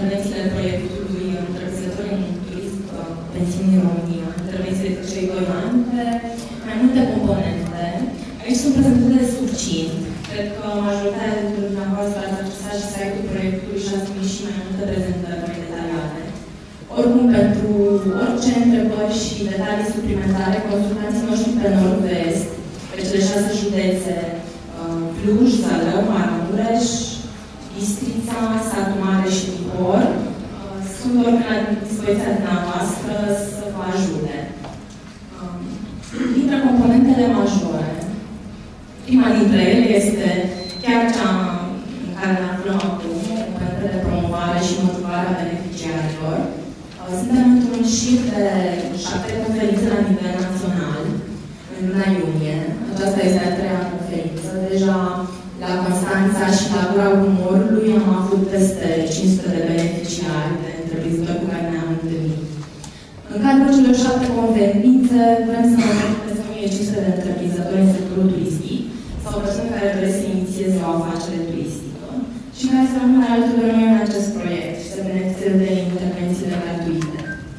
intervențiile proiectului Întreprinzători în turism, pensiuni în România, intervențiile de cei 2 ani, pe mai multe componente. Aici sunt prezentate succint. Cred că majoritatea dintre dumneavoastră ați accesat și site-ul proiectului și ați primit și mai multe prezentări mai detaliate. Oricum, pentru orice întrebări și detalii suplimentare, consultați noștri pe Nord-Vest, pe cele 6 județe, Cluj, Zalău, Maramureș, Bistrița, Satu Mare și Bihor. Sunt oricând la dispoziția dumneavoastră să vă ajute. Dintre componentele majore, prima dintre ele este chiar cea în care ne aflăm acum, componentele de promovare și motivare a beneficiarilor. Suntem într-un șir de 7 conferințe la nivel național, în luna iunie. Aceasta este a 3-a conferință. Deja la Constanța și la Gura Umorului am avut peste 500 de beneficiari de întreprinzători cu care ne-am întâlnit. În cadrul celor 7 conferințe vrem să avem peste 1500 de întreprinzători în sectorul turistic sau persoane care doresc să inițieze o afacere turistică și care să rămână alături de noi în acest proiect și să beneficieze de intervențiile gratuite.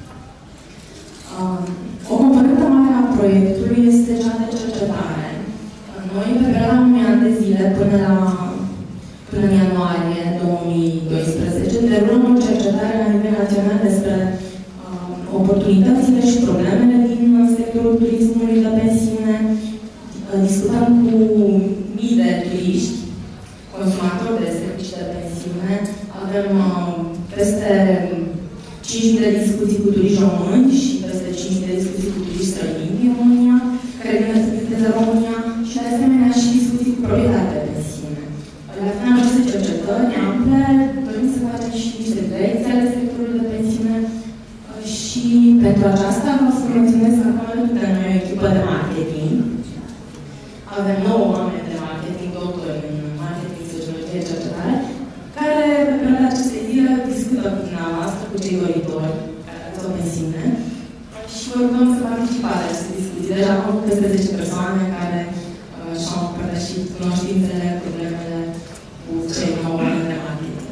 O componentă mare a proiectului este cea de cercetare. Noi, pe perioada unui an de zile până în ianuarie 2012, derulăm o cercetare la nivel național despre oportunitățile și problemele din sectorul turismului de pensiune. Discutăm cu mii de turiști, consumatori de servicii de pensiune. Avem peste 5.000 de discuții cu turiști români și peste 5.000 de discuții cu turiști străini din România, care vin să viziteze România și, de asemenea, și discuții cu proprietari de pensiune. La final aceste cercetări ample, dorim să facem și niște direcții ale sectorului de pensiune și pentru aceasta vreau să menționez că acum alături de noi o echipă de marketing. Avem 9 oameni de marketing, doctori în marketing, sociologie, cercetare, care, pe perioada acestei zile, discută cu dumneavoastră, cu cei doritori care ați o pensiune și vă rugăm să participați la aceste discuții. Deja am avut peste 10 persoane care și-au împărtășit cunoștințele, problemele cu cei 9 oameni de marketing.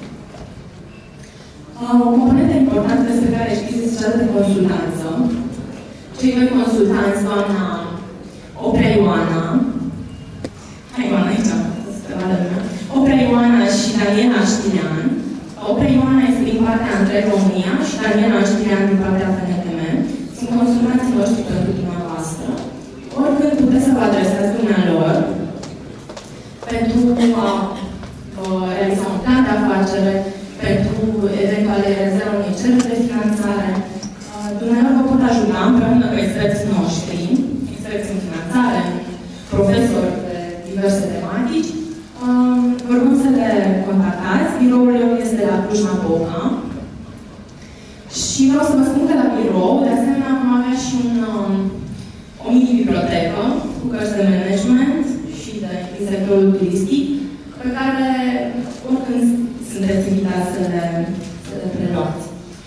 O componentă importantă despre care știți este cea de consultanță. Cei 2 consultanți, doamna Oprea Ioana, Oprea Ioana și Daniela Știlian. Oprea Ioana este din partea Întreg România și Daniela Știlian din partea PNTM. Sunt consultanții noștri pentru dumneavoastră. Oricând puteți să vă adresați dumnealor pentru a realiza un plan de afacere, pentru eventual realizarea unei cereri de finanțare. Dumnealor vă pot ajuta împreună cu experții noștri, experți în finanțare, profesori de diverse tematici. Vă rugăm să le contactați. Biroul lor este la Cluj-Napoca. Și vreau să vă spun că la birou, de asemenea, vom avea și o mini-bibliotecă cu cărți de management și din sectorul turistic, pe care oricând sunteți invitați să le preluați.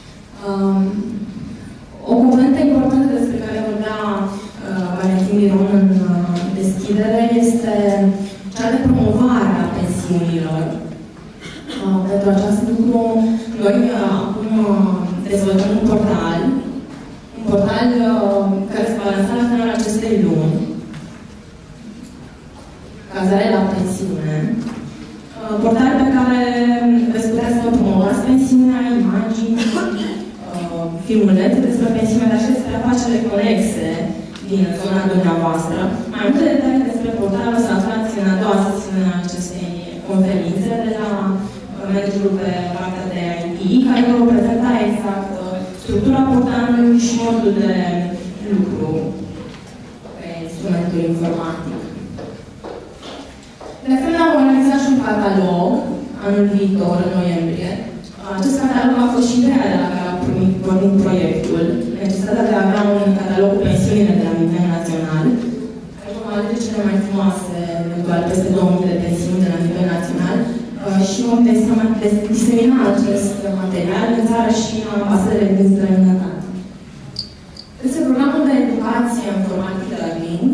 O componentă importantă despre care vorbea Valentin Miron în deschidere este cea de promovare a pensiunilor. Pentru acest lucru, noi acum dezvoltăm un portal care se va lansa la finalul acestei luni, Cazare la pensiune. Portal pe care veți putea să promovați pensiunea, imagini, filmulețe despre pensiune, dar și despre afacerile conexe din zona dumneavoastră. Mai multe detalii despre portal o să aflați în a doua sesiune a acestei conferințe de la managerul pe partea de IT, care vă va prezenta exact structura portalului și modul de lucru pe instrumentul informatic. De asemenea, vom realiza și un catalog anul viitor, în noiembrie. Acest catalog a fost și ideea de la care a pornit proiectul, necesitatea de a avea un catalog cu pensiunile de la nivel național, care vom alege cele mai frumoase, eventual peste 2000 de pensiuni de la nivel național, și vom disemina acest material în țară și în ambasadele din străinătate. Este programul de educație informatică la LING.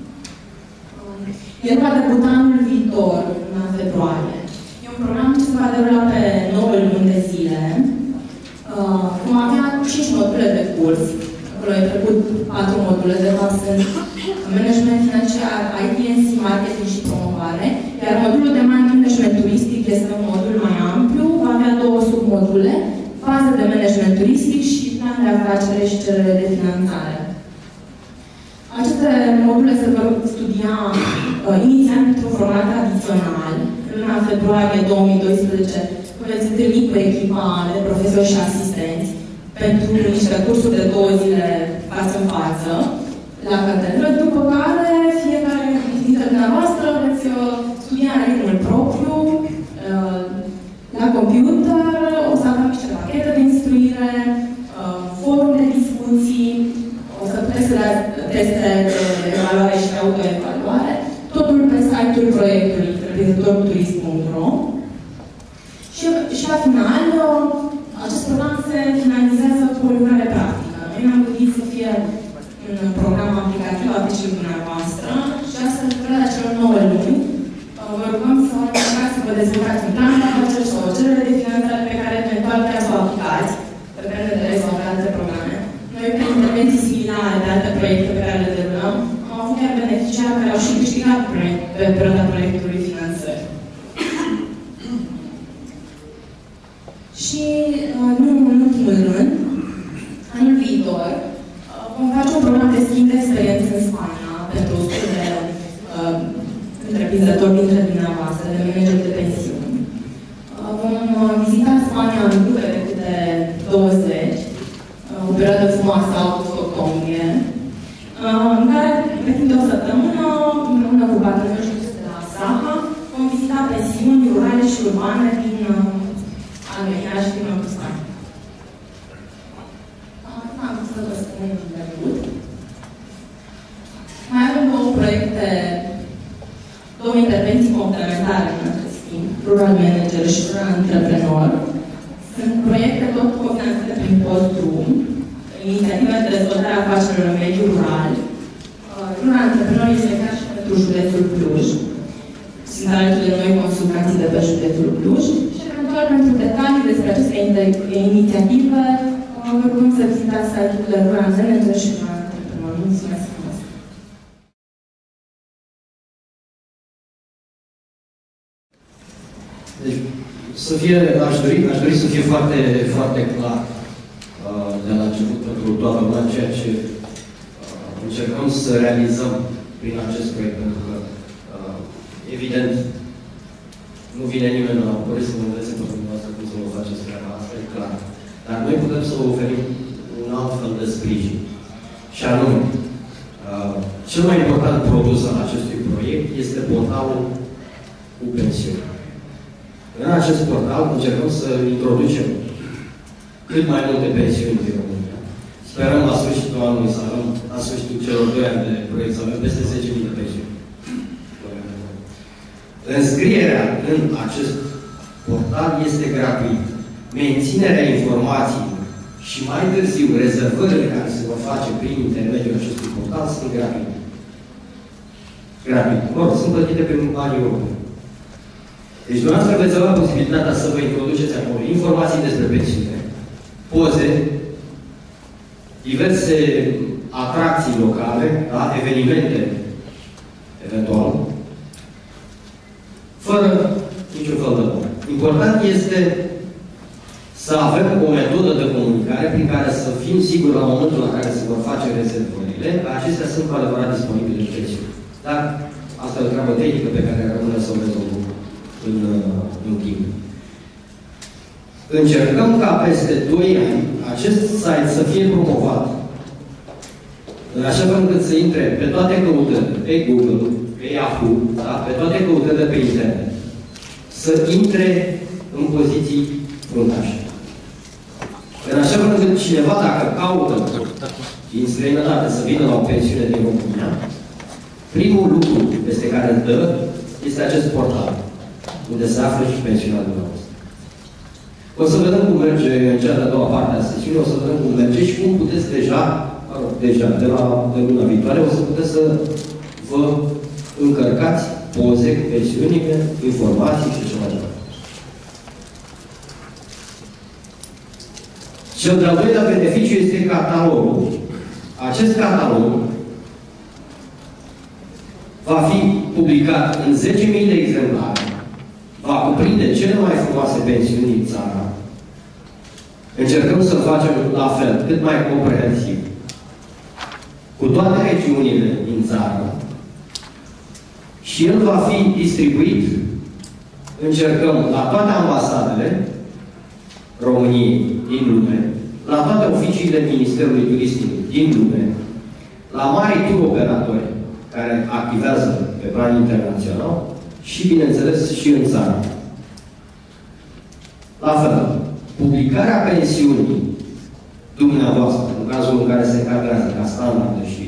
El va debuta anul viitor, în februarie. E un program ce se va derula pe 9 luni de zile. Vom avea 5 module de curs. Acolo ai trecut 4 module, de fapt sunt management financiar, ITNC, marketing și promovare. Iar modulul de management turistic este un modul mai amplu, va avea 2 submodule, fază de management turistic și plan de afacere și cerere de finanțare. Aceste module se vor studia inițial într-un format tradițional. În luna februarie 2012 veți întâlni cu echipa de profesori și asistenți pentru niște cursuri de 2 zile față în față la catedră, după care fiecare dintre dumneavoastră veți studia în ritmul propriu la computer, o să avem niște pachete de instruire, forum de discuții, o să puteți să dați teste de evaluare și autoevaluare, totul pe site-ul proiectului întreprinzătorturism.ro. Și la final, acest program se finalizează cu o lucrare practică. Noi ne-am gândit să fie un program aplicativ aplicativ dumneavoastră și astfel lucrarea celor 9 luni. Vă rugăm să încercați să vă dezvoltați un plan de afaceri sau o cerere de finanțare pe care eventual puteți să o aplicați pe PNDR sau pe alte programe. Noi, prin intervenții similare de alte proiecte pe care le derulăm, am avut chiar beneficiari care au și câștigat pe perioada proiectului finanțări. Și, nu în ultimul rând, anul viitor, vom face un program de schimb de experiență în Spania pentru studiile întreprinzători dintre dumneavoastră, de manageri de pensiuni. Vom vizita Spania în grupe de câte 20, o perioadă frumoasă, august-octombrie, în care, pe timp de o săptămână, împreună cu partenerii noștri de la SAHA, vom vizita pensiuni rurale și urbane din Armenia și din Nordul Spaniei. Am să vă spun de mult. Mai avem 2 proiecte, 2 intervenții complementare în acest schimb, Rural Manager și Rural Entrepreneur. Sunt proiecte tot cofinanțate prin Post-Drum, inițiative de dezvoltare a afacerilor în mediul rural. Rural Entrepreneur este chiar și pentru județul Cluj. Sunt alături de noi consultații de pe județul Cluj. Și eventual pentru detalii despre aceste inițiative, vă rugăm să vizitați site-ul Rural Manager și Rural Entrepreneur. Mulțumesc frumos! Deci, aș dori să fie foarte, foarte clar de la început pentru toată lumea ceea ce încercăm să realizăm prin acest proiect, pentru că, evident, nu vine nimeni la București să vă învețe pe dumneavoastră cum să vă faceți treaba asta, e clar. Dar noi putem să vă oferim un alt fel de sprijin. Și anume, cel mai important produs al acestui proiect este portalul cu pensiuni. În acest portal încercăm să introducem cât mai multe pensiuni din România. Sperăm la sfârșitul anului să avem, la sfârșitul celor 2 ani de proiect, să avem peste 10.000 de pensiuni. Înscrierea în acest portal este gratuită. Menținerea informațiilor și mai târziu rezervările care se vor face prin intermediul acestui portal sunt gratuite. Gratuite. Or, sunt plătite prin banii europeni. Deci, dumneavoastră veți avea posibilitatea să vă introduceți acolo informații despre pensiune, poze, diverse atracții locale, da? Evenimente, eventual, fără niciun fel de bun. Important este să avem o metodă de comunicare prin care să fim siguri la momentul la care se vor face rezervările, că acestea sunt cu adevărat disponibile în pensiune. Dar asta e o treabă tehnică pe care rămâne să o rezolvăm în timp. Încercăm ca peste 2 ani acest site să fie promovat în așa fel încât să intre pe toate căutările, pe Google, pe Yahoo, da? Pe toate căutările pe internet, să intre în poziții fruntașe. În așa fel încât cineva, dacă caută din străinătate să vină la o pensiune din România, primul lucru peste care îl dă este acest portal, unde se află și pensiunea dumneavoastră. O să vedem cum merge în cea de-a doua parte a sesiunii, o să vedem cum merge și cum puteți deja, de luna viitoare, o să puteți să vă încărcați poze cu pensiunile, informații și așa mai departe. Cel de-al doilea beneficiu este catalogul. Acest catalog va fi publicat în 10.000 de exemplare, va cuprinde cele mai frumoase pensiuni din țară. Încercăm să facem la fel, cât mai comprehensiv, cu toate regiunile din țară, și el va fi distribuit, încercăm, la toate ambasadele României din lume, la toate oficiile Ministerului Turismului din lume, la mari tur operatori care activează pe plan internațional și, bineînțeles, și în țară. La fel, publicarea pensiunii dumneavoastră, în cazul în care se încadrează ca standard și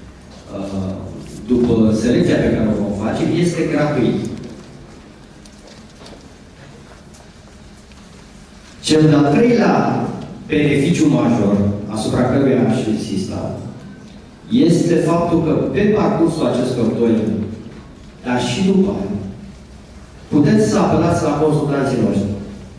după selecția pe care o vom face, este gratuit. Cel de-al treilea beneficiu major asupra căruia aș insista este faptul că pe parcursul acestor 2 ani, dar și după aia, puteți să apelați la consultanții noștri.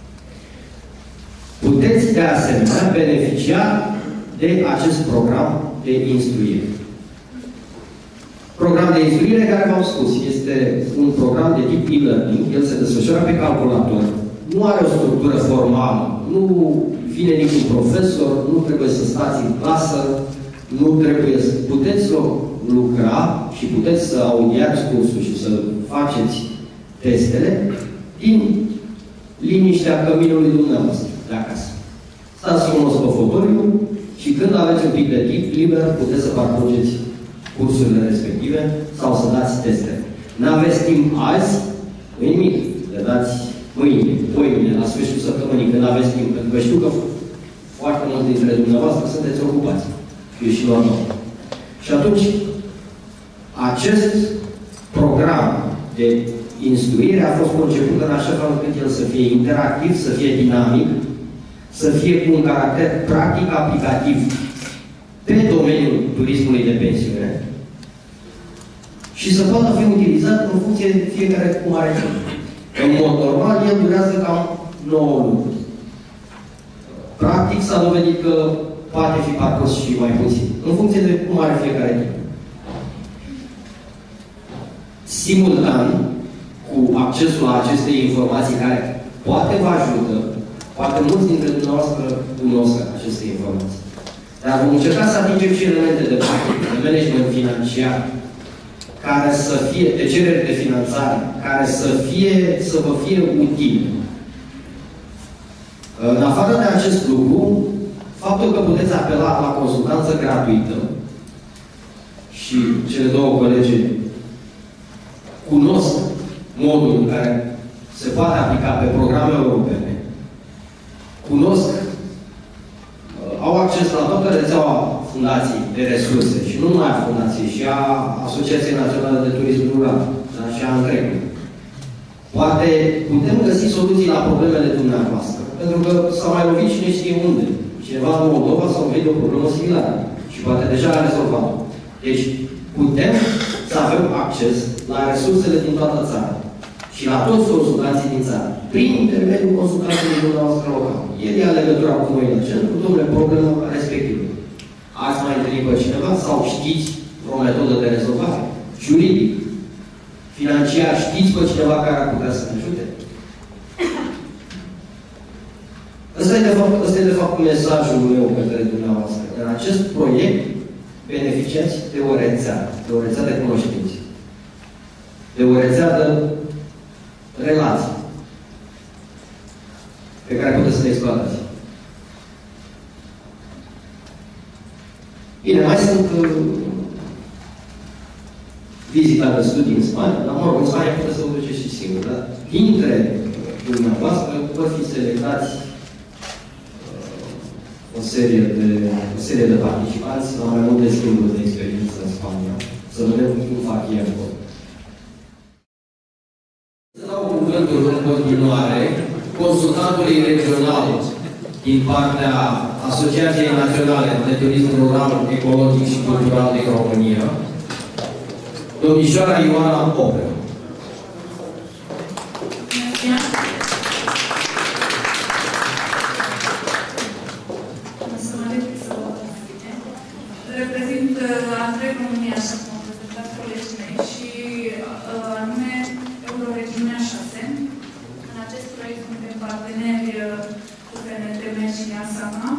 Puteți, de asemenea, beneficia de acest program de instruire. Program de instruire care, v-am spus, este un program de tip e-learning. El se desfășoară pe calculator. Nu are o structură formală. Nu vine niciun profesor, nu trebuie să stați în clasă, nu trebuie să... Puteți lucra și puteți să audiați cursul și să faceți testele din liniștea căminului dumneavoastră de acasă. Stați frumos pe fotoliu și când aveți un pic de timp liber, puteți să parcurgeți cursurile respective sau să dați teste. N-aveți timp azi, nu nimic. Le dați mâine, poimine, la sfârșitul săptămânii, când aveți timp. Pentru că știu că foarte mulți dintre dumneavoastră sunteți ocupați. E și normal. Și atunci, acest program de instruire a fost conceput în așa fel încât el să fie interactiv, să fie dinamic, să fie cu un caracter practic aplicativ pe domeniul turismului de pensiune și să poată fi utilizat în funcție de fiecare cum are timp. În mod normal, el durează cam 9 luni. Practic, s-a dovedit că poate fi parcurs și mai puțin, în funcție de cum are fiecare timp. Simultan, cu accesul la aceste informații care poate vă ajută, poate mulți dintre dumneavoastră cunosc aceste informații. Dar vom încerca să atingem și elemente de management financiar, care să fie, de cereri de finanțare, care să vă fie utile. În afară de acest lucru, faptul că puteți apela la consultanță gratuită și cele 2 colegi cunosc modul în care se poate aplica pe programe europene, cunosc, au acces la toată rețeaua fundației de resurse și nu numai a fundației, și a Asociației Naționale de Turism Rural, dar și a întregului. Poate putem găsi soluții la problemele dumneavoastră, pentru că s-a mai lovit cine știe unde. Cineva în Moldova s-a lovit de o problemă similară și poate deja a rezolvat-o. Deci, putem să avem acces la resursele din toată țara și la toți consultanții din țară, prin intermediul consultanților dumneavoastră locale. El ia legătura cu noi în centru, domnule, problema respectivă. Ați mai întâlnit pe cineva sau știți o metodă de rezolvare? Juridic, financiar, știți pe cineva care ar putea să ne ajute? Ăsta e de fapt mesajul meu către dumneavoastră. În acest proiect beneficiați de o rețea de cunoștințe, de o rețea de relații pe care puteți să le exploatați. Bine, mai sunt vizita de studii în Spania, dar mă rog, în Spania puteți să vă duceți și singur, dar dintre dumneavoastră vor fi selectați o serie de participanți la mai multe schimburi de experiență în Spania. Să vedem cum fac ei acolo. Să dau cuvântul în continuare consultantului regional din partea Asociației Naționale de Turism Rural, Ecologic și Cultural din România, domnișoara Ioana Oprea. și anume Euroregiunea 6. În acest proiect suntem parteneri cu PNTM și ASAMA.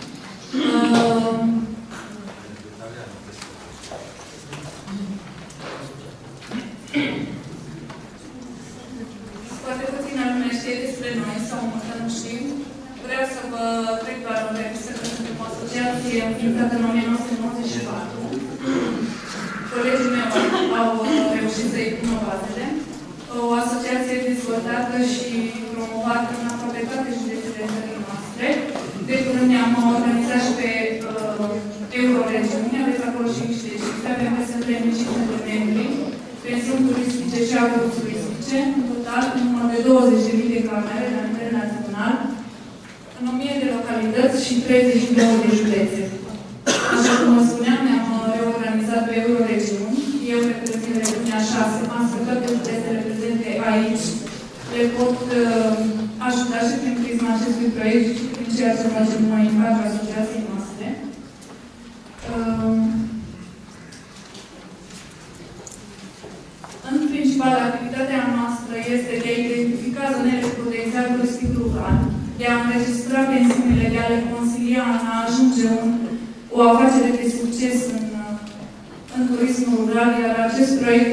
Foarte puțină lume știe despre noi, sau multă nu știu. Vreau să vă trec doar în revistă că suntem o asociație înființată în 1994. Colegii mei au reușit să-i pună bazele. O asociație dezvoltată și promovată în aproape toate județele țării noastre. De curând ne-am organizat și pe Euroregiune, aveți acolo și niște cifre, avem peste 3500 de membri, pensiuni turistice și aburi turistice, în total în număr de 20.000 de camere la nivel național, în 1000 de localități și 32 de județe. Așa cum vă spuneam, ne-am reorganizat pe Euroregiuni. Eu reprezint regiunea 6, astfel toate județele prezente aici le pot ajuta și prin prisma acestui proiect și prin ceea ce facem noi în cadrul asociației noastre. În principal, activitatea noastră este de a identifica zonele cu potențial turistic rural, de a înregistra pensiunile, de a le consilia în a ajunge o afacere de succes în turismul rural, iar acest proiect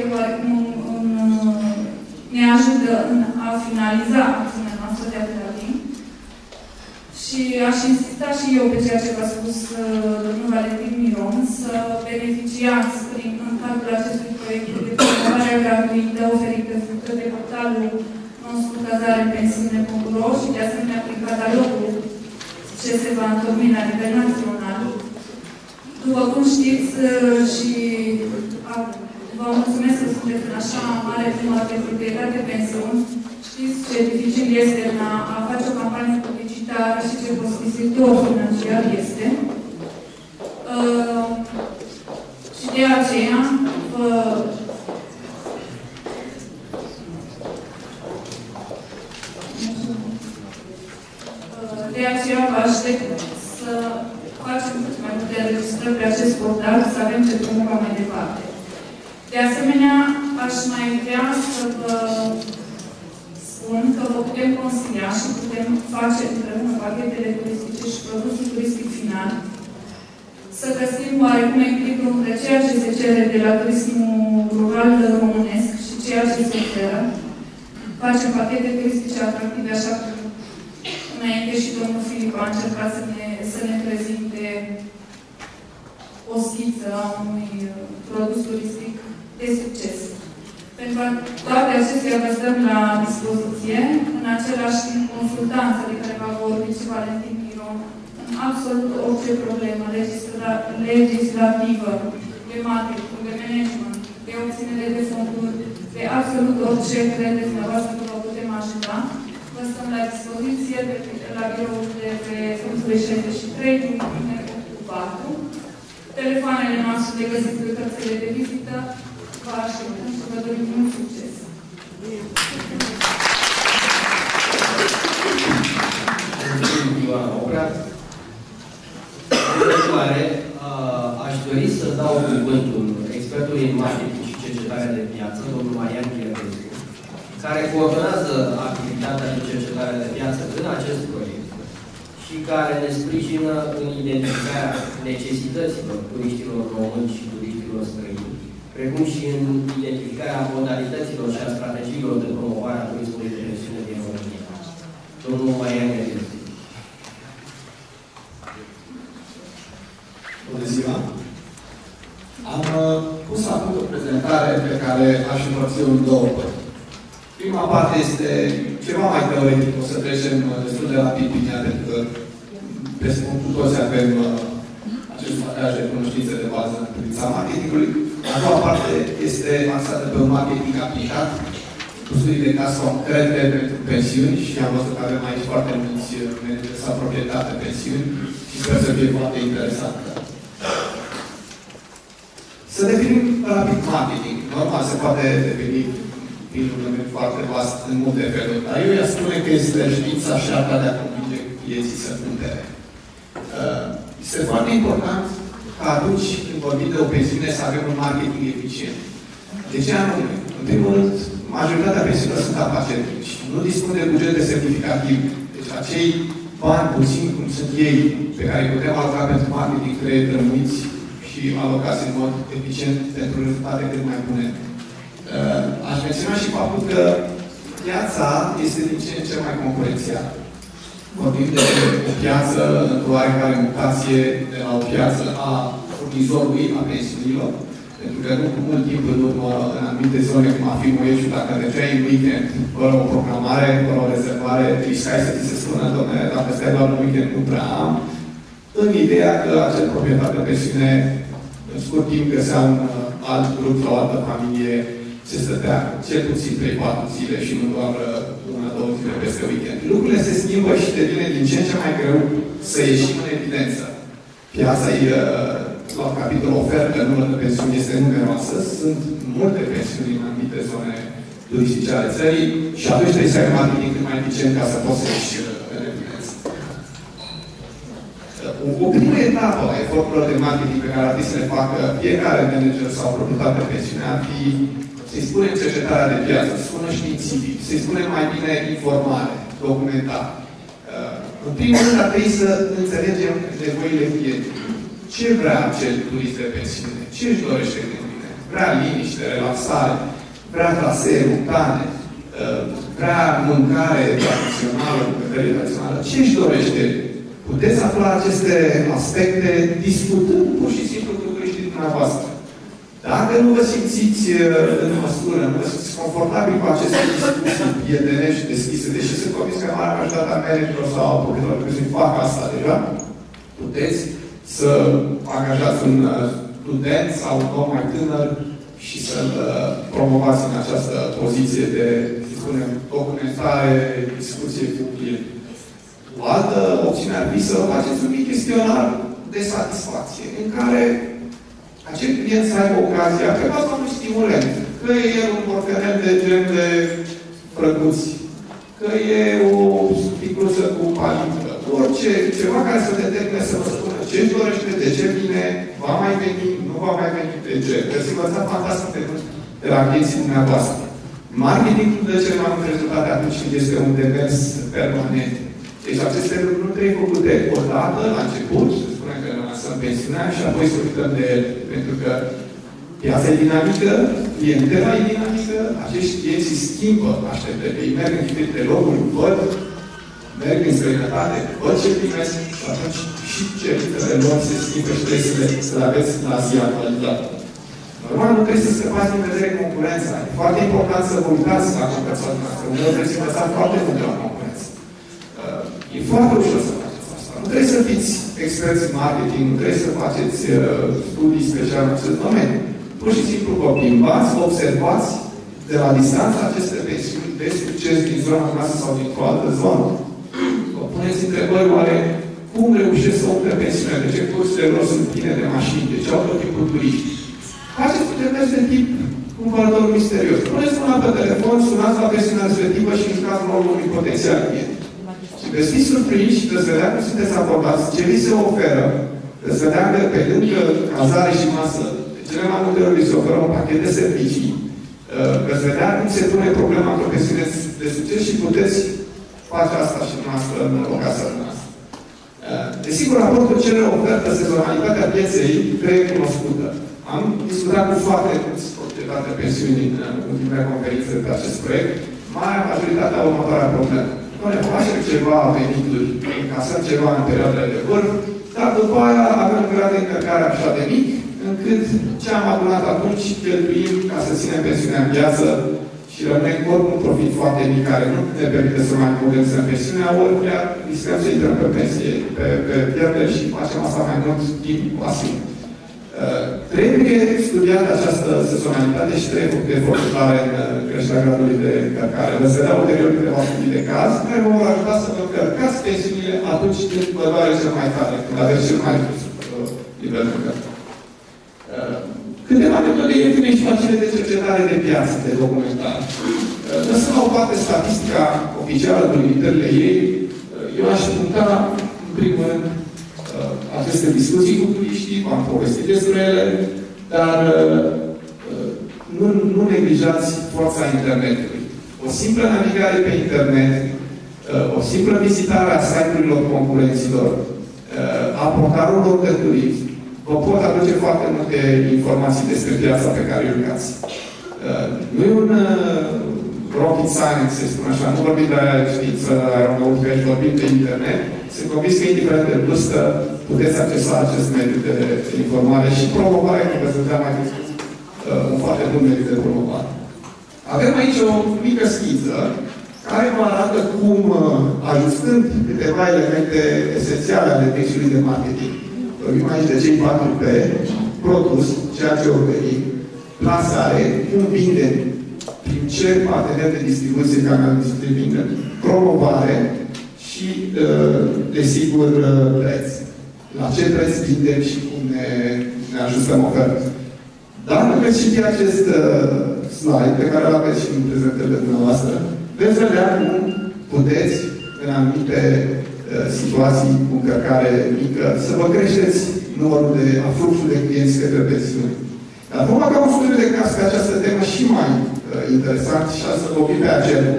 ne ajută în a finaliza acțiunea noastră de atâta timp. Și aș insista și eu pe ceea ce v-a spus domnul Valentin Miron, să beneficiați în cadrul acestui proiect de promovarea gratuită oferită de portalul nostru cazare-pensiune.ro și de asemenea prin catalogul ce se va întocmi la nivel național. După cum știți și vă mulțumesc că sunteți în așa mare număr de proprietari de pensiuni, știți ce dificil este în a face o campanie publicitară și ce costisitor financiar este. Și de aceea vă aștept să facem cât mai multe înregistrări pe acest portal, să avem ce promova mai departe. De asemenea, aș mai vrea să vă spun că vă putem consilia și putem face împreună pachetele turistice și produsul turistic final, să găsim oarecum echilibru între ceea ce se cere de la turismul rural românesc și ceea ce se oferă. Facem pachete turistice atractive, așa cum înainte și domnul Filip a încercat să ne prezinte o schiță a unui produs turistic de succes. Pentru toate acestea vă stăm la dispoziție, în același timp consultanță de care va vorbi și Valentin Miron, în absolut orice problemă legislativă, de marketing, de management, de obținere de fonduri, de absolut orice credeți dumneavoastră că vă putem ajuta. Vă stăm la dispoziție la biroul de pe Fondului 63 din numărul 4. Telefoanele noastre le găsiți pe cărțile de vizită. Vă așteptăm și vă dorim mult succes! Mulțumim, Ioana Oprea. În continuare, aș dori să dau cuvântul expertului în marketing și cercetare de piață, domnul Marian Chirăvescu, care coordonează activitatea de cercetare de piață în acest proiect și care ne sprijină în identificarea necesităților turiștilor români și turiștilor străini, precum și în identificarea modalităților și a strategiilor de promovare a turismului de pensiune din România. Domnul Marian Chirăvescu. Bună ziua! Am pus la punct o prezentare pe care aș împărți-o în două părți. Prima parte este ceva mai teoretic, o să trecem destul de rapid bine, pentru că presupun cu toți avem acest bagaj de cunoștințe de bază în privința marketingului. A doua parte este axată pe un marketing aplicat, cu studii de caz concrete pentru pensiuni și am văzut că avem aici foarte mulți manageri sau proprietari de pensiuni și sper să fie foarte interesant. Să definim rapid marketing. Normal, se poate defini prin un domeniu foarte vast în multe feluri, dar eu i-aș spune că este știința și arta de a convinge clienții să cumpere. Este foarte important ca atunci când vorbim de o pensiune să avem un marketing eficient. De ce anume? În primul rând, majoritatea pensiilor sunt afaceri mici. Nu dispun de bugete semnificative. Deci acei bani puțini, cum sunt ei, pe care îi putem aloca pentru marketing, trebuie rănuiți și alocați în mod eficient pentru rezultate cât mai bune. Aș menționa și faptul că piața este din ce în ce mai concurențială. Vorbim de o piață într-o oarecare mutație de la o piață a furnizorului, a pensiunilor, pentru că nu cu mult timp în urmă, în anumite zone, cum ar fi Moieșu, dacă mergeai în weekend, fără o programare, fără o rezervare, riscai să ți se spună, domnule, dacă stai doar în weekend, nu prea am, în ideea că acel proprietar de pensiune, în scurt timp, găsea un alt grup sau o altă familie, se stătea cel puțin 3-4 zile și nu doar 1-2 zile peste weekend. Lucrurile se schimbă și devine din ce în ce mai greu să ieșim în evidență. Piața la capitolul ofertă, numărul de pensiuni este numeroasă, sunt multe pensiuni în anumite zone turistice ale țării și atunci trebuie să ai marketing cât mai eficient ca să poți să ieși în evidență. O primă etapă a eforturilor de marketing pe care ar trebui să le facă fiecare manager sau proprietar de pensiune ar fi să-i spunem cercetarea de piață, să spunem științific, să-i spunem mai bine informare, documentare. În primul rând ar trebui să înțelegem nevoile clientului. Ce vrea acel turist de pensiune? Ce își dorește din mine? Vrea liniște, relaxare, vrea trasee montane, vrea mâncare tradițională, bucătărie tradițională. Ce își dorește? Puteți afla aceste aspecte discutând pur și simplu cu turiștii dumneavoastră. Dacă nu vă simțiți în măsură, nu vă simțiți confortabil cu aceste discuții prietenești deschise, deși sunt convins că marea majoritatea a managerilor sau a proprietarilor de pensiuni fac asta deja, puteți să angajați un student sau un om mai tânăr și să-l promovați în această poziție de, să spunem, documentare, discuție cu clientul. O altă opțiune ar fi să faceți un mic chestionar de satisfacție, în care acel client să aibă ocazia, pe baza unui stimulent, că e el un portfelel de gen de prăguți, că e o sticluță cu palincă, orice, ceva care să determine să vă spună ce își dorește, de ce vine, va mai veni, nu va mai veni, de ce. Veți învăța fantastic de la clienții dumneavoastră. Marketingul dă cele mai multe rezultate atunci când este un demers permanent. Deci aceste lucruri nu trebuie făcute odată, la început, să spunem că ne lansăm pensionari și apoi să uităm de el. Pentru că piața e dinamică, clientela e dinamică, acești clienți îi schimbă așteptările. Ei merg în diferite locuri, văd, merg în străinătate, văd ce primesc și atunci și cerințele lor se schimbă și trebuie să le aveți la zi actualitate. Normal, nu trebuie să scăpați din vedere concurența. E foarte important să vă uitați la concurența noastră. Uneori trebuie să învățați foarte mult de la concurență. E foarte ușor să faceți asta. Nu trebuie să fiți experți în marketing, nu trebuie să faceți studii speciale în acest domeniu. Pur și simplu vă plimbați, observați de la distanță aceste pensiuni de succes din zona noastră sau dintr-o altă zonă. Vă puneți întrebări, oare cum reușesc să umple pensiunea? De ce cursurile lor sunt pline de mașini? De ce au tot tipul turiști? Faceți un demers de tip cumpărător misterios. Puneți mâna pe telefon, sunați la pensiunea respectivă și jucați rolul unui potențial client. Și veți fi surprinși, veți vedea cum sunteți abordați, ce vi se oferă, veți vedea că pe lângă cazare și masă, de cele mai multe ori vi se oferă un pachet de servicii, veți vedea cum se pune problema într-o pensiune de succes și puteți face asta și noastră în ocazia noastră. Desigur, raportul cerere ofertă, sezonalitatea pieței trebuie cunoscută. Am discutat cu foarte mulți proprietari de pensiuni în ultimele conferințe pe acest proiect. Marea majoritate a următoarea problemă. Noi facem ceva venituri, încasăm ceva în perioadele de vârf, dar după aia avem un grad de încărcare așa de mic, încât ce am adunat atunci cheltuim ca să ținem pensiunea în viață și rămânem ori un profit foarte mic care nu ne permite să mai progresăm pensiunea, ori riscăm să intrăm pe pensie, pe pierdere și facem asta mai mult timp pasiv. Trebuie studiată această sezonalitate și trebuie făcut eforturi clare în creșterea gradului de încărcare. Veți vedea ulterior câteva studii de caz care vă vor ajuta să vă încărcați pensiunile atunci când vă doare cel mai tare, când aveți cel mai nivel de încărcare. Câteva metode ieftine și facile de cercetare de piață, de documentare. Lăsând la o parte statistica oficială cu limitările ei, eu aș puncta, în primul rând, aceste discuții cu turiștii, v-am povestit despre ele, dar nu neglijați forța internetului. O simplă navigare pe internet, o simplă vizitare a site-urilor concurenților, a portalurilor de turism, vă pot aduce foarte multe informații despre piața pe care o jucați. Nu e un rocket science, să spun așa, nu vorbim de știință aeronautică, aici vorbim de internet. Sunt convins că, indiferent de vârstă, puteți accesa acest mediu de informare și promovare, cum veți vedea mai discuți, un foarte bun mediu de promovare. Avem aici o mică schiză care vă arată cum, ajustând câteva elemente esențiale ale textului de marketing, vorbim aici de cei 4P, produs, ceea ce oferim, plasare, cum vindem, prin ce partener de distribuție, canal de distribuție, promovare și, desigur, preț. La ce preț vindem și cum ne ajustăm oferta. Dar nu veți citi acest slide pe care îl aveți și în prezentările dumneavoastră, veți vedea cum puteți, în anumite situații cu încărcare mică, să vă creșteți numărul de fluxul de clienți către pensiune. Dar vom avea un studiu de caz pe această temă și mai interesant și să vorbim pe agenda.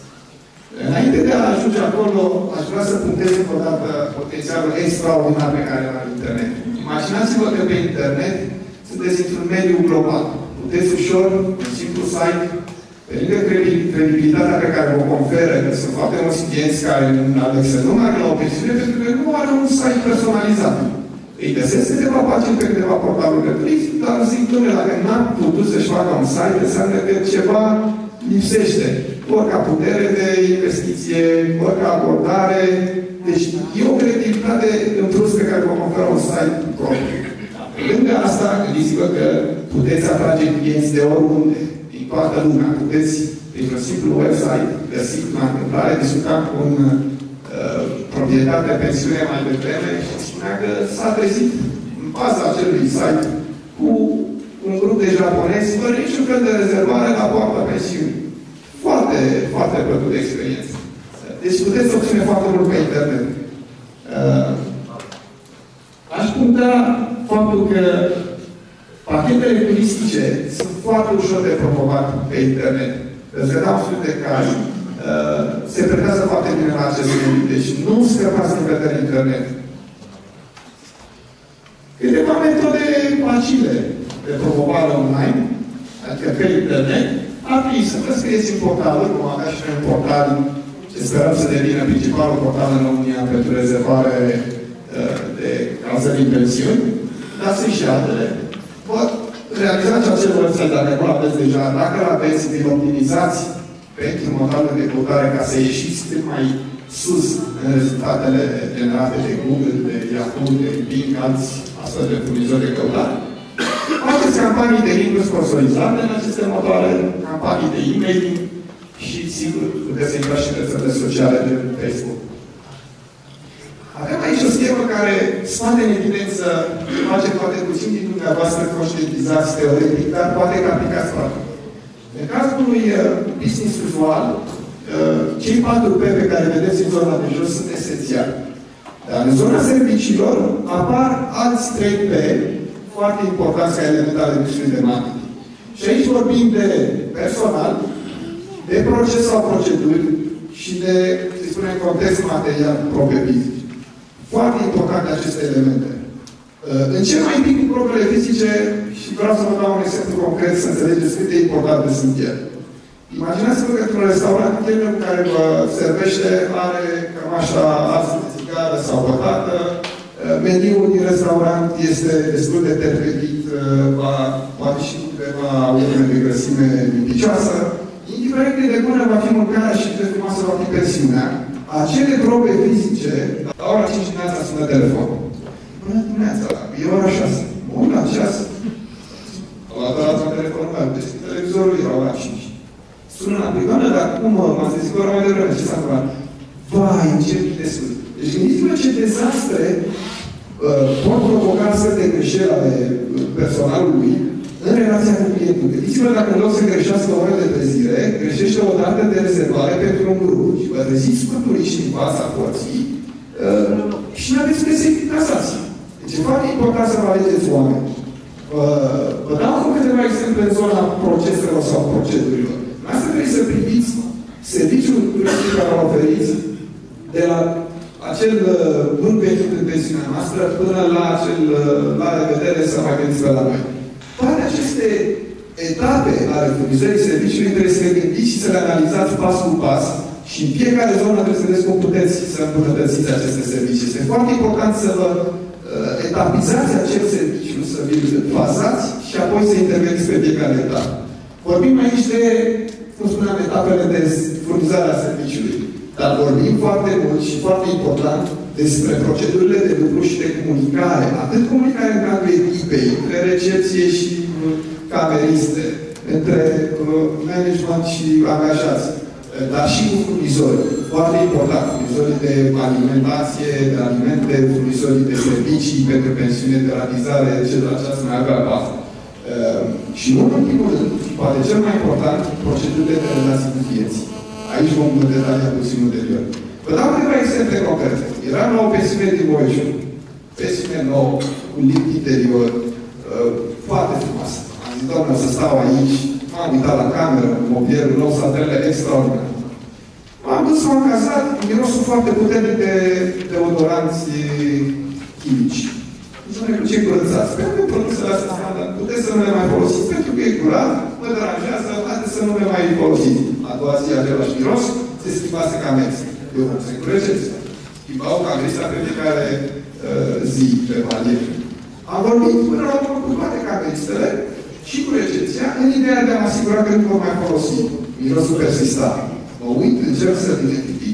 Înainte de a ajunge acolo, aș vrea să punctez încă o dată potențialul extraordinar pe care îl are internet. Imaginați-vă că pe internet sunteți într-un mediu global. Puteți ușor, un simplu site, pe lângă credibilitatea pe care vă conferă, că sunt foarte mulți clienți care aleg să nu meargă la o pensiune pentru că nu are un site personalizat. Îi găsesc câteva pagini pe câteva portaluri de turism, dar zic, domnule, dacă n-am putut să-și facă un site, înseamnă că ceva lipsește. Ori ca putere de investiție, ori ca abordare. Deci e o credibilitate în plus pe care vă conferă un site propriu. Lângă asta, gândiți-vă că puteți atrage clienți de oriunde, din toată lumea. Puteți, printr-un simplu website, găsi la întâmplare, discutam cu un proprietar de pensiune mai devreme și spunea că s-a trezit în baza acelui site cu un grup de japonezi fără niciun fel de rezervare la poarta pensiunii. Foarte, foarte plăcut de experiență. Deci puteți obține foarte mult pe internet. Aș puncta faptul că pachetele turistice sunt foarte ușor de promovat pe internet. Îți vedea un studiu de caz. Se pretează foarte bine la acest mediu. Deci nu scăpați din vedere internet. Câteva metode facile de promovare online, adică pe internet, ar fi să vă scrieți în portalul, cum avea și un portal, ce sperăm să devină principalul portal în România pentru rezervare de cazări din pensiuni, dar sunt și altele. Vă realizați acel website dacă nu l-aveți deja, dacă l-aveți, îl optimizați pentru motorul de căutare ca să ieșiți cât mai sus în rezultatele generate de Google, de Yahoo, de Bing, alți astfel de furnizori de căutare. Faceți campanii de link-uri sponsorizate în aceste motoare, campanii de e-mailing și, sigur, puteți să intrați și în rețelele sociale de Facebook. Avem aici o schemă care scoate în evidență, face poate puțin din dumneavoastră conștientizați teoretic, dar poate că aplicați practic. În cazul unui business usual, cei 4P pe care vedeți în zona de jos sunt esențiali. Dar în zona serviciilor apar alți 3P foarte importanți ca element ale business de marketing. Și aici vorbim de personal, de proces sau proceduri și de, să spunem, context material propriu fizic. Foarte importante aceste elemente. Încep mai întâi cu probele fizice și vreau să vă dau un exemplu concret să înțelegeți cât de importante sunt ele. Imaginați-vă că într-un restaurant, chelnerul care vă servește are cămașa arsă de țigară sau bătată, meniul din restaurant este destul de perfectit, poate și câteva urme de grăsime limpicioasă. Indiferent de bună va fi mâncarea și de frumoasă va fi pensiunea, acele probe fizice, la ora 5 dimineața sună telefonul. Bună dimineața, e ora 6. Bun, la 6. La dat telefonul meu, deschid televizorul, era ora 5. Sună la prigoană, dar cum m-am zis că ora mai devreme, ce s-a întâmplat? Vai, ce mii de sus. Deci gândiți-vă ce dezastre pot provoca astfel de greșeli ale personalului în relația cu clientul. Gândiți-vă dacă în loc să greșească o oră de trezire, greșește o dată de rezervare pentru un grup și vă treziți scuturiși în fața porții și nu aveți găsit casați. Deci e foarte important să vă alegeți oameni. Vă dau acum câteva exemple în zona proceselor sau procedurilor. Asta trebuie să priviți serviciul turistic care l-a oferit de la acel bun venit în pensiunea noastră până la acel la revedere să mai veniți pe la noi. Toate aceste etape ale furnizării serviciului trebuie să le gândiți și să le analizați pas cu pas și în fiecare zonă trebuie să vedeți cum puteți să îmbunătățiți aceste servicii. Este foarte important să vă etapizați acel serviciu, să vi-l fazați și apoi să interveniți pe fiecare etapă. Vorbim aici de, cum spuneam, etapele de furnizare a serviciului. Dar vorbim foarte mult și foarte important despre procedurile de lucru și de comunicare. Atât comunicare în cadrul echipei, între recepție și cameriste, între management și angajați, dar și cu furnizori. Foarte important. Furnizorii de alimentație, de alimente, furnizorii de servicii pentru pensiune, de ratizare, etc. Aceasta mai avea bază. Și nu în ultimul rând, poate cel mai important, procedurile de relații cu clienții. Aici vom detalia puțin ulterior. Vă dau câteva exemple concrete. Eram la o pensiune din Moișu, pensiune nouă, cu lift interior, foarte frumoasă. Am zis, doamne, o să stau aici, m-am uitat la cameră, mobilierul nou, satele extraordinar. M-am dus, m-am cazat, mirosul foarte puternic de deodoranți chimici. Zone cu ce curățați. Pentru produsele astea standard, puteți să nu le mai folosiți, pentru că e curat, mă deranjează, haideți să nu le mai folosiți. A doua zi, același miros, se schimbase camerisa. Eu mă se curegeți. Schimbau camerisa pe fiecare zi pe valier. Am vorbit până la urmă cu toate cameristele și cu recepția, în ideea de a mă asigura că nu vom mai folosi. Mirosul persista. Mă uit, încerc să-l identific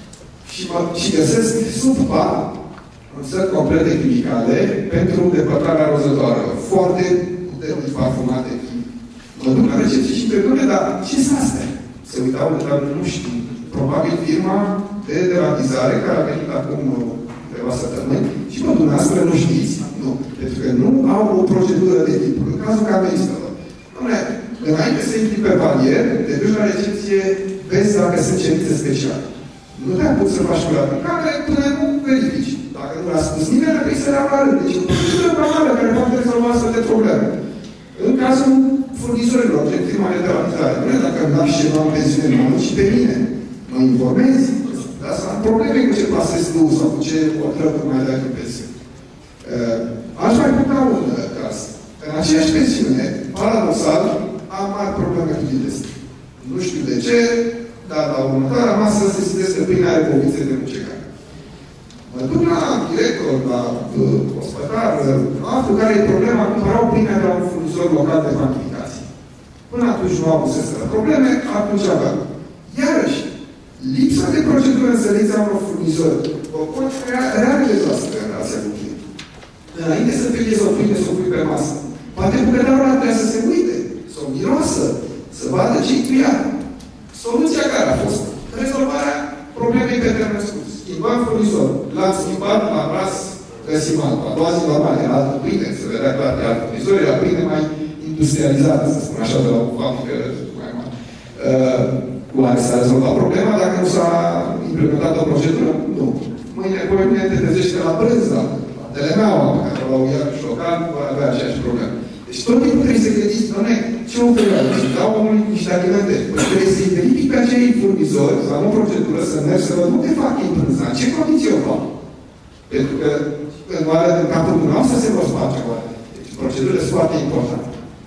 și găsesc sub pat un set complet de chimicale pentru depărtarea rozătoarelor. Foarte puternic parfumate. Mă duc la recepție și întreb, dar ce sunt astea? Se uitau de la nu știu. Probabil firma de deratizare care a venit acum câteva săptămâni și mă, dumneavoastră nu știți? Nu. Pentru că nu au o procedură de tipul. În cazul cameristelor. Înainte să intri pe palier, te duci la recepție, vezi dacă sunt cerințe speciale. Nu te-am pus să faci curat în camere până nu verifici. Dacă nu l-a spus nimeni, trebuie să le apără. Deci, o procedură banală care poate rezolva astfel de probleme. În cazul furnizorilor de firma de deratizare, nu e dacă îmi lași ceva în pensiune, mă și pe mine. Mă informezi. Dar să am probleme cu ce pasezi tu sau cu ce otrăvă mai dai în pensiune. Aș mai putea un caz. În aceeași pensiune, paradoxal, am mari probleme cu dileste. Nu știu de ce, dar la următoarea masă se citesc că pâinea are povițe de mucecare. Mă duc la director, la ospătar, aflu care e problema, cumpărau pâinea de la un furnizor local de magnificație. Până atunci nu au avut probleme, atunci aveam. Iarăși, lipsa de procedură înțelegți a unor furnizori o pot crea reale dezastre în relația cu clientul. Înainte să fie o pâine, să o pui pe masă. Poate bucătarul ăla trebuia să se uite, să o miroasă, să vadă ce-i cu ea. Soluția care a fost? Rezolvarea problemei pe termen scurt. Schimbam furnizor. L-am schimbat, l-am ras, găsim altul. A doua zi normal, era altă pâine, se vedea clar de alt furnizor, era pâine mai industrializată, să spun așa, de la o fabrică mai mare. Cu care s-a rezolvat problema, dacă nu s-a implementat o procedură, nu. Mâine te trezești că la brânză, la telemeaua, pe care la iarăși local, vor avea aceeași problemă. Deci tot timpul trebuie să gândiți, doamne, ce oferă? Și dau omului niște argumente. Păi trebuie să-i verific pe acei furnizori, să am o procedură, să merg să văd unde fac ei brânza, în ce condiții o fac. Pentru că în capul dumneavoastră se vor sparge oare. Deci procedurile sunt foarte importante.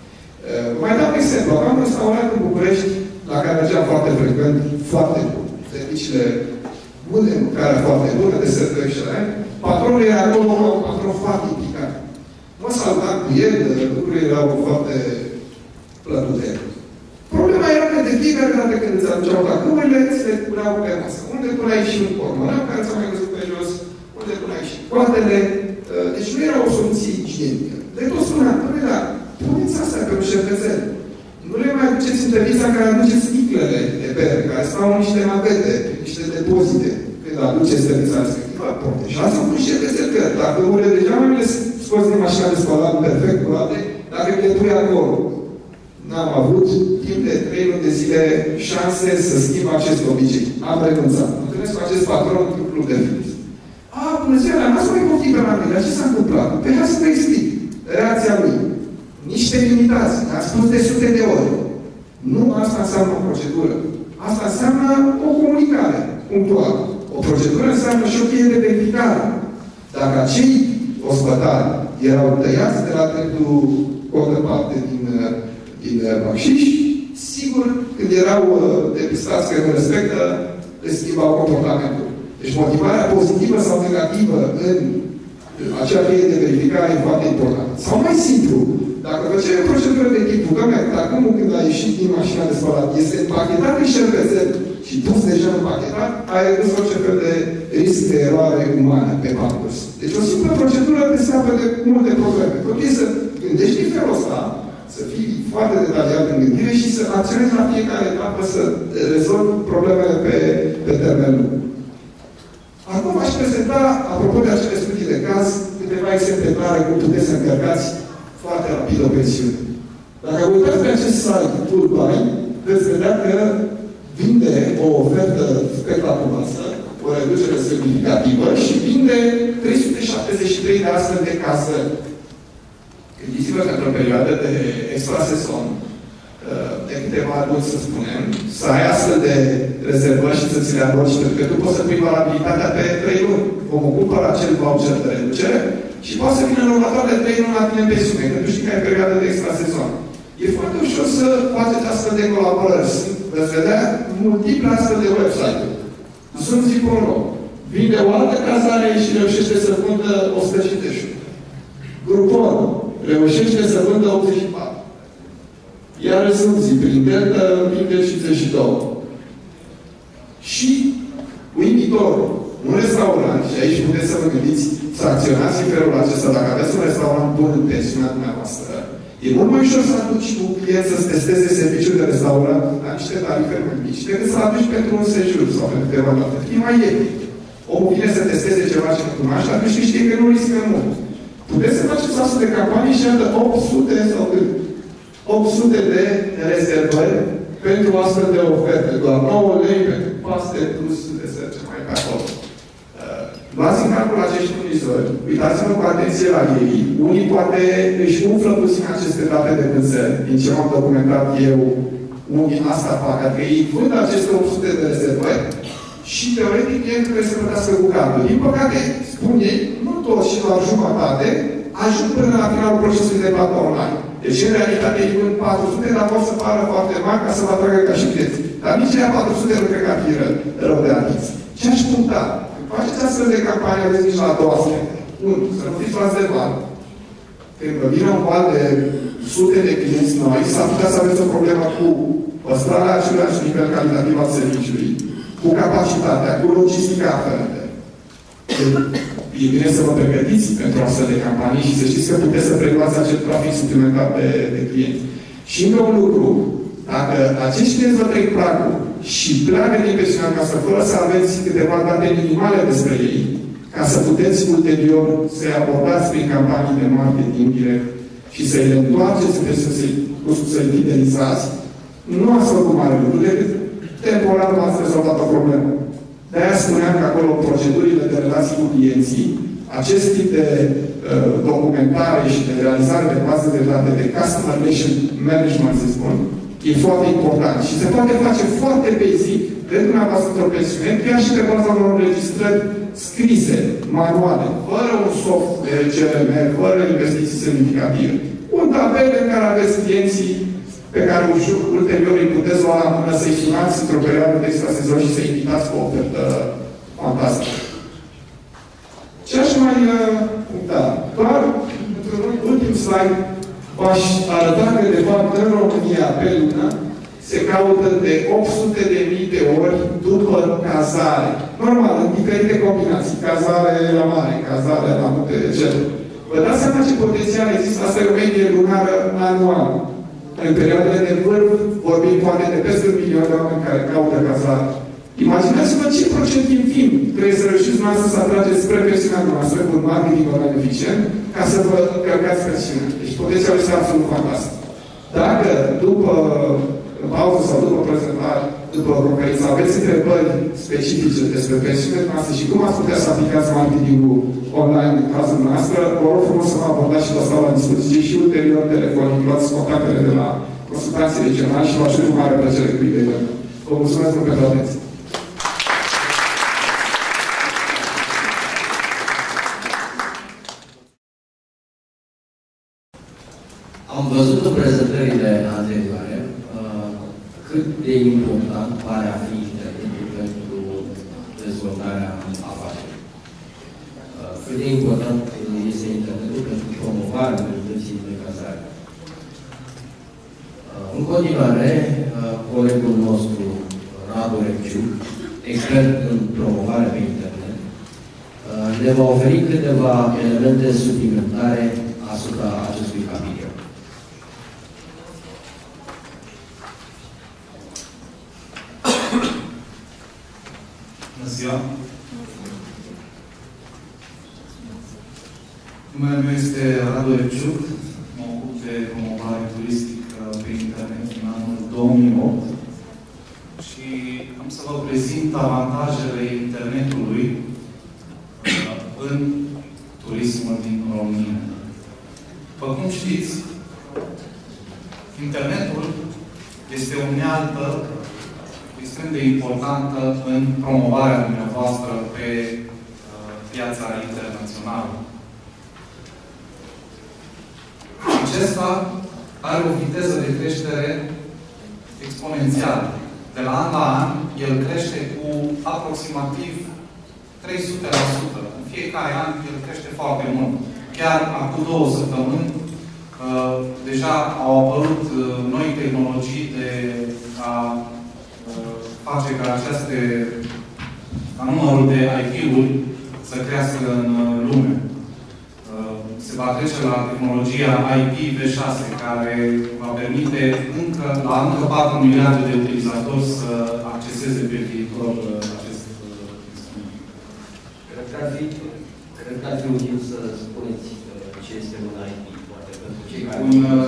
Mai dau un exemplu. Am un restaurant în București, la care mergeam foarte frecvent, foarte bun. Serviciile bune, mâncarea foarte bună, de servește. Patronul era acolo, un patron foarte implicat. Mă salutam cu el, lucrurile erau foarte plăcute. Problema era că de fiecare dată când îți aduceau tacâmurile, ți le puneau pe masă. Unde puneai și un pormoneu, care ți-a mai văzut pe jos, unde puneai și coatele. Deci nu era o soluție igienică. Le tot spuneam, dar puneți astea pe un șervețel. Nu le mai aduceți în tăvița care aduceți sticlele de bere, care stau în niște navete, niște depozite. Când aduceți tăvița respectivă, protejați-o cu un șervețel, că dacă urile deja mai le scoți din mașina de spălat perfect curate, dacă le pui acolo. N-am avut timp de 3 luni de zile șanse să schimb acest obicei. Am renunțat. Mă întâlnesc cu acest patron într-un club de fitness. Bună ziua, n-ați mai poftit pe la mine. Ce s-a întâmplat? Pe hai să vă explic. Reacția lui. niște limitați. Ne-ați spus de sute de ori. Nu asta înseamnă o procedură. Asta înseamnă o comunicare punctuală. O procedură înseamnă și o cheie de verificare. Dacă acei ospătari erau tăiați de la dreptul contăparte din bacșiș, sigur, când erau depistați că nu respectă, le schimbau comportamentul. Deci motivarea pozitivă sau negativă în acea cheie de verificare e foarte importantă. Sau mai simplu, dacă făceai o procedură de tipul, doamne, acum când ai ieșit din mașina de spălat, este împachetat în șervețel și pus deja împachetat, ai redus orice fel de risc de eroare umană pe parcurs. Deci o simplă procedură te scapă de multe probleme. Trebuie să gândești în felul ăsta, să fii foarte detaliat în gândire și să acționezi la fiecare etapă să rezolvi problemele pe termen lung. Acum aș prezenta, apropo de acele studii de caz, câteva exemple clare cum puteți să încărcați foarte rapid o pensiune. Dacă vă uitați pe acest site, Toolbuy, veți vedea că vinde o ofertă spectaculoasă, o reducere semnificativă și vinde 373 de astfel de casări. Gândiți-vă că într-o perioadă de extrasezon, de câteva luni, să spunem, să ai astfel de rezervări și să ți le aloci, pentru că tu poți să pui valabilitatea pe 3 luni. Vom cumpăra acel voucher de reducere și poate să vină în următoarele 3 luni la tine în pensiune, că tu știi că ai perioadă de extrasezon. E foarte ușor să faceți astfel de colaborări. Veți vedea multiple astfel de website-uri. Sunt Zipro, vinde o altă cazare și reușește să vândă 151. Groupon reușește să vândă 84. Iar Zunzi, prin Delta, vinde 52. Și uimitor, un restaurant, și aici puteți să vă gândiți, să acționați în felul acesta, dacă aveți un restaurant bun în pensiunea dumneavoastră, e mult mai ușor să aduci un client să-ți testeze serviciul de restaurant la niște tarife mai mici, decât să aduci pentru un sejur sau pentru câteva date. E mai ieftin. Omul vine să testeze ceva ce nu cunoaște, atunci știe că nu riscă mult. Puteți să faceți astfel de campanii și iată 800 sau 800 de rezervări pentru astfel de oferte. Doar 9 lei pentru paste plus deserce mai pe acolo. Luați în calcul acești furnizori, uitați-vă cu atenție la ei. Unii poate își umflă puțin aceste date de vânzări. Din ce m-am documentat eu, unii asta fac, adică ei vând aceste 800 de rezervări și teoretic ei trebuie să plătească cu cardul. Din păcate, spun ei, nu toți și doar jumătate ajung până la finalul procesului de plată online. Deci, în realitate, ei vând 400, dar pot să pară foarte mari ca să vă atragă ca și clienți. Dar nici aia 400 nu cred că ar fi rău de atins. Ce aș puncta? Faceți astfel de campanie, aveți nici la 2 aspecte. 1. Să nu fiți luați de val. Când vă vine un val de sute de clienți noi, s-ar putea să aveți o problemă cu păstrarea același nivel calitativ al serviciului, cu capacitatea, cu logistica aferentă. E bine să vă pregătiți pentru astfel de campanii și să știți că puteți să preluați acel trafic suplimentar de clienți. Și încă un lucru, dacă acești clienți vă trec pragul și pleacă din pensiunea casă fără să aveți câteva date minimale despre ei, ca să puteți ulterior să-i abordați prin campanii de marketing direct și să-i întoarceți, să-i fidelizați, nu ați făcut mare lucru, decât temporar v-ați rezolvat o problemă. De-aia spuneam că acolo procedurile de relații cu clienții, acest tip de documentare și de realizare de bază de date, de customer relation management, să spun, e foarte important. Și se poate face foarte basic de dumneavoastră într-o pensiune, chiar și pe baza unor înregistrări scrise, manuale, fără un soft de CRM, fără investiții semnificative. Un tabel în care aveți clienții pe care ulterior îi puteți lua la mână să-i sunați într-o perioadă de extrasezon și să-i invitați cu o ofertă fantastică. Ce aș mai puncta? Doar, într-un ultim slide, v-aș arăta că, de fapt, în România, pe lună, se caută de 800.000 de ori după cazare. Normal, în diferite combinații. Cazare la mare, cazare la munte, etc. Vă dați seama ce potențial există? Asta e o medie lunară anuală. În perioadele de vârf, vorbim poate de peste 1 milion de oameni care caută cazare. Imaginați-vă ce procent infim trebuie să reușiți noastră să atrageți spre pensiunea noastră cu un marketing online eficient ca să vă încărcați pensiunea. Deci potențialul este absolut fantastic. Dacă după pauză sau după prezentare după conferință, aveți întrebări specifice despre pensiunile noastre și cum ați putea să aplicați marketingul online în cazul noastră, vă rog frumos să mă abordați și vă stau la dispoziție și ulterior telefonic, luați contactele de la consultanții regionali și vă aștept cu mare plăcere cu ideile. Vă mulțumesc mult pentru atenție. Am văzut în prezentările anterioare cât de important pare a fi internetul pentru dezvoltarea afacerii. Cât de important este internetul pentru promovarea abilității de cazare. În continuare, colegul nostru, Radu Repciu, expert în promovare pe internet, ne va oferi câteva elemente suplimentare asupra acestui capitol. Bună ziua! Numele meu este Radu Repciuc, mă ocup de promovare turistică pe internet în anul 2008 și am să vă prezint avantajele internetului în turismul din România. După cum știți, internetul este o unealtă extrem de importantă în promovarea dumneavoastră pe piața internațională. Acesta are o viteză de creștere exponențială. De la an la an, el crește cu aproximativ 300%. În fiecare an, el crește foarte mult. Chiar acum 2 săptămâni, deja au apărut noi tehnologii de a face ca numărul de IP-uri să crească în lume. Se va trece la tehnologia IPv6, care va permite la încă 4 miliarde de utilizatori să acceseze pe viitor acest instrument. Cred că ar fi util să spuneți ce este un IP, poate, pentru cei care...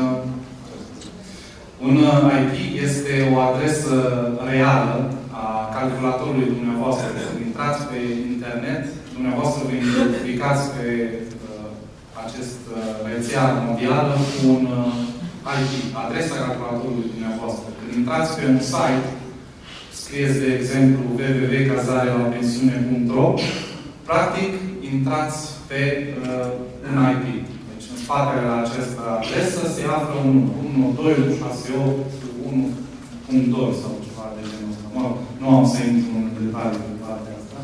Un IP este o adresă reală a calculatorului dumneavoastră. Când intrați pe internet, dumneavoastră vă identificați pe acest rețea mondială cu un IP, adresa calculatorului dumneavoastră. Când intrați pe un site, scrieți, de exemplu, www.cazarelapensiune.ro, practic, intrați pe un IP. Deci, în spatele la această adresă se află un 1.2.168.1.2 sau ceva de genul ăsta. Mă rog, nu am să intru în detalii pe partea asta.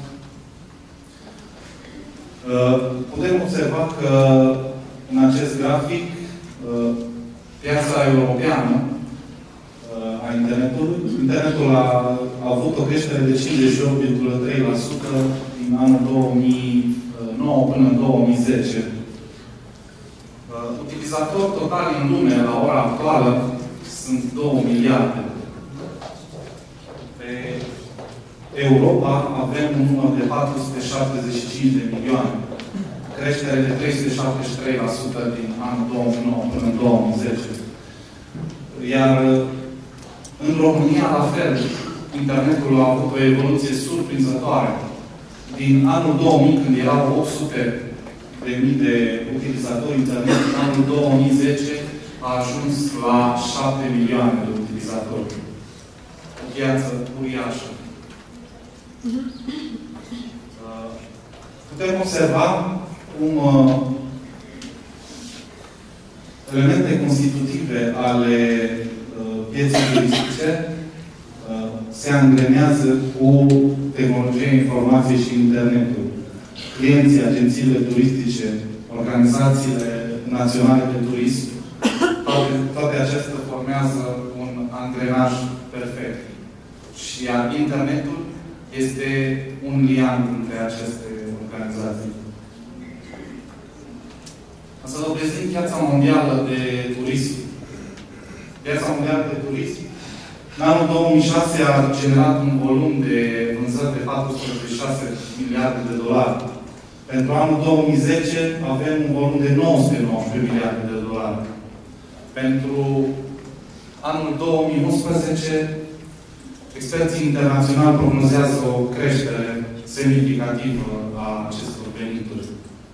Putem observa că în acest grafic piața europeană a internetului, internetul a avut o creștere de 58,3% din anul 2009 până în 2010. Utilizatori totali în lume, la ora actuală, sunt 2 miliarde. Pe Europa avem un număr de 475 de milioane. Creștere de 373% din anul 2009 până în 2010. Iar în România, la fel, internetul a avut o evoluție surprinzătoare. Din anul 2000, când erau 800.000 de utilizatori internet, în anul 2010 a ajuns la 7 milioane de utilizatori. O piață uriașă. Putem observa cum elemente constitutive ale pieței turistice se angrenează cu tehnologia informației și internetul. Clienții, agențiile turistice, organizațiile naționale de turism, toate acestea formează un angrenaj perfect. Și internetul este un liant între aceste organizații. O să vă prezint piața mondială de turism. Piața mondială de turism, în anul 2006 a generat un volum de vânzări de 406 miliarde de dolari. Pentru anul 2010 avem un volum de 919 miliarde de dolari. Pentru anul 2011 Experții internaționali prognozează o creștere semnificativă a acestor venituri.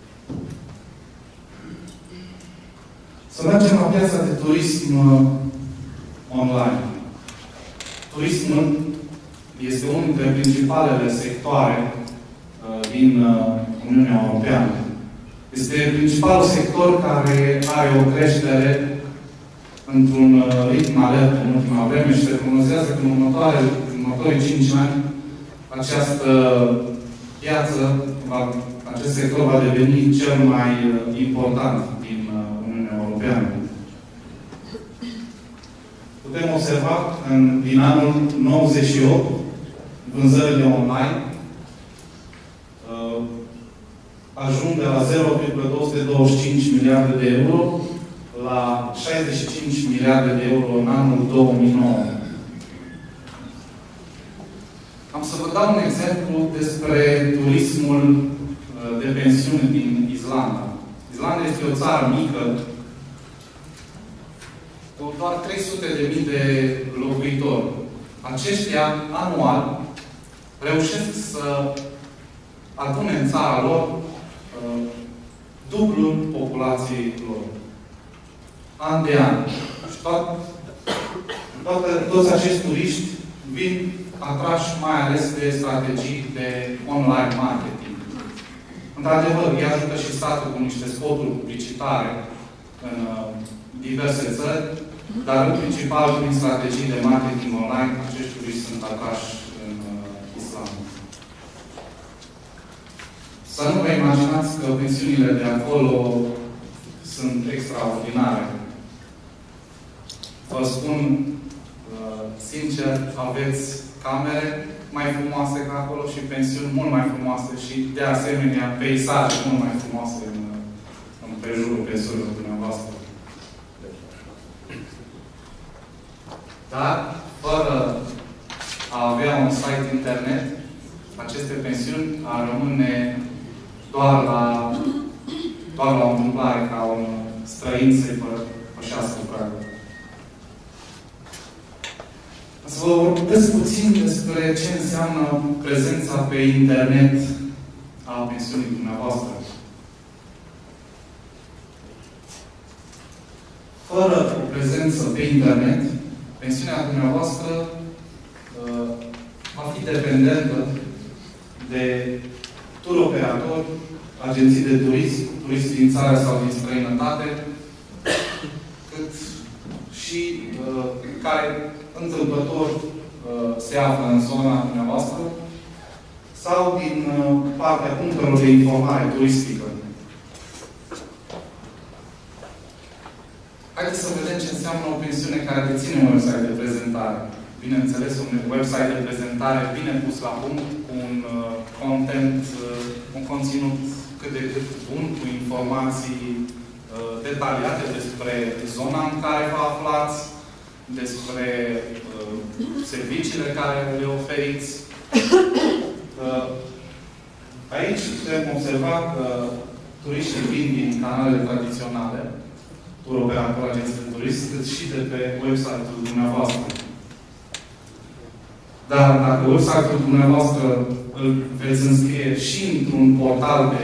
Să mergem la piața de turism online. Turismul este unul dintre principalele sectoare din Uniunea Europeană. Este principalul sector care are o creștere într-un ritm alert în ultima vreme și se prognozează că în următorii 5 ani această piață, acest sector va deveni cel mai important din Uniunea Europeană. Putem observa că din anul 98 vânzările online ajung de la 0,225 miliarde de euro la 65 miliarde de euro în anul 2009. Am să vă dau un exemplu despre turismul de pensiune din Islanda. Islanda este o țară mică, cu doar 300.000 de locuitori. Aceștia, anual, reușesc să adune în țara lor dublul populației lor. An de an. Și toți acești turiști vin atrași mai ales de strategii de online marketing. Într-adevăr, îi ajută și statul cu niște spoturi publicitare în diverse țări, dar în principal prin strategii de marketing online, acești turiști sunt atrași în Islanda. Să nu vă imaginați că pensiunile de acolo sunt extraordinare. Vă spun sincer, aveți camere mai frumoase ca acolo și pensiuni mult mai frumoase și, de asemenea, peisaje mult mai frumoase în prejurul pensiunilor dumneavoastră. Dar, fără a avea un site internet, aceste pensiuni ar rămâne doar la o întâmplare ca un străin să-i pășească pragul. Să vă vorbesc puțin despre ce înseamnă prezența pe internet a pensiunii dumneavoastră. Fără o prezență pe internet, pensiunea dumneavoastră va fi dependentă de tur operatori, agenții de turism, turiști din țară sau din străinătate, cât și care întâmplător se află în zona dumneavoastră sau din partea punctelor de informare turistică. Haideți să vedem ce înseamnă o pensiune care deține un website de prezentare. Bineînțeles, un website de prezentare bine pus la punct, cu un content, un conținut cât de cât bun, cu informații detaliate despre zona în care vă aflați, despre serviciile care le oferiți. Aici putem observa că turiștii vin din canalele tradiționale, tur operator, agenții de turism, cât și de pe website-ul dumneavoastră. Dar dacă website-ul dumneavoastră îl veți înscrie și într-un portal de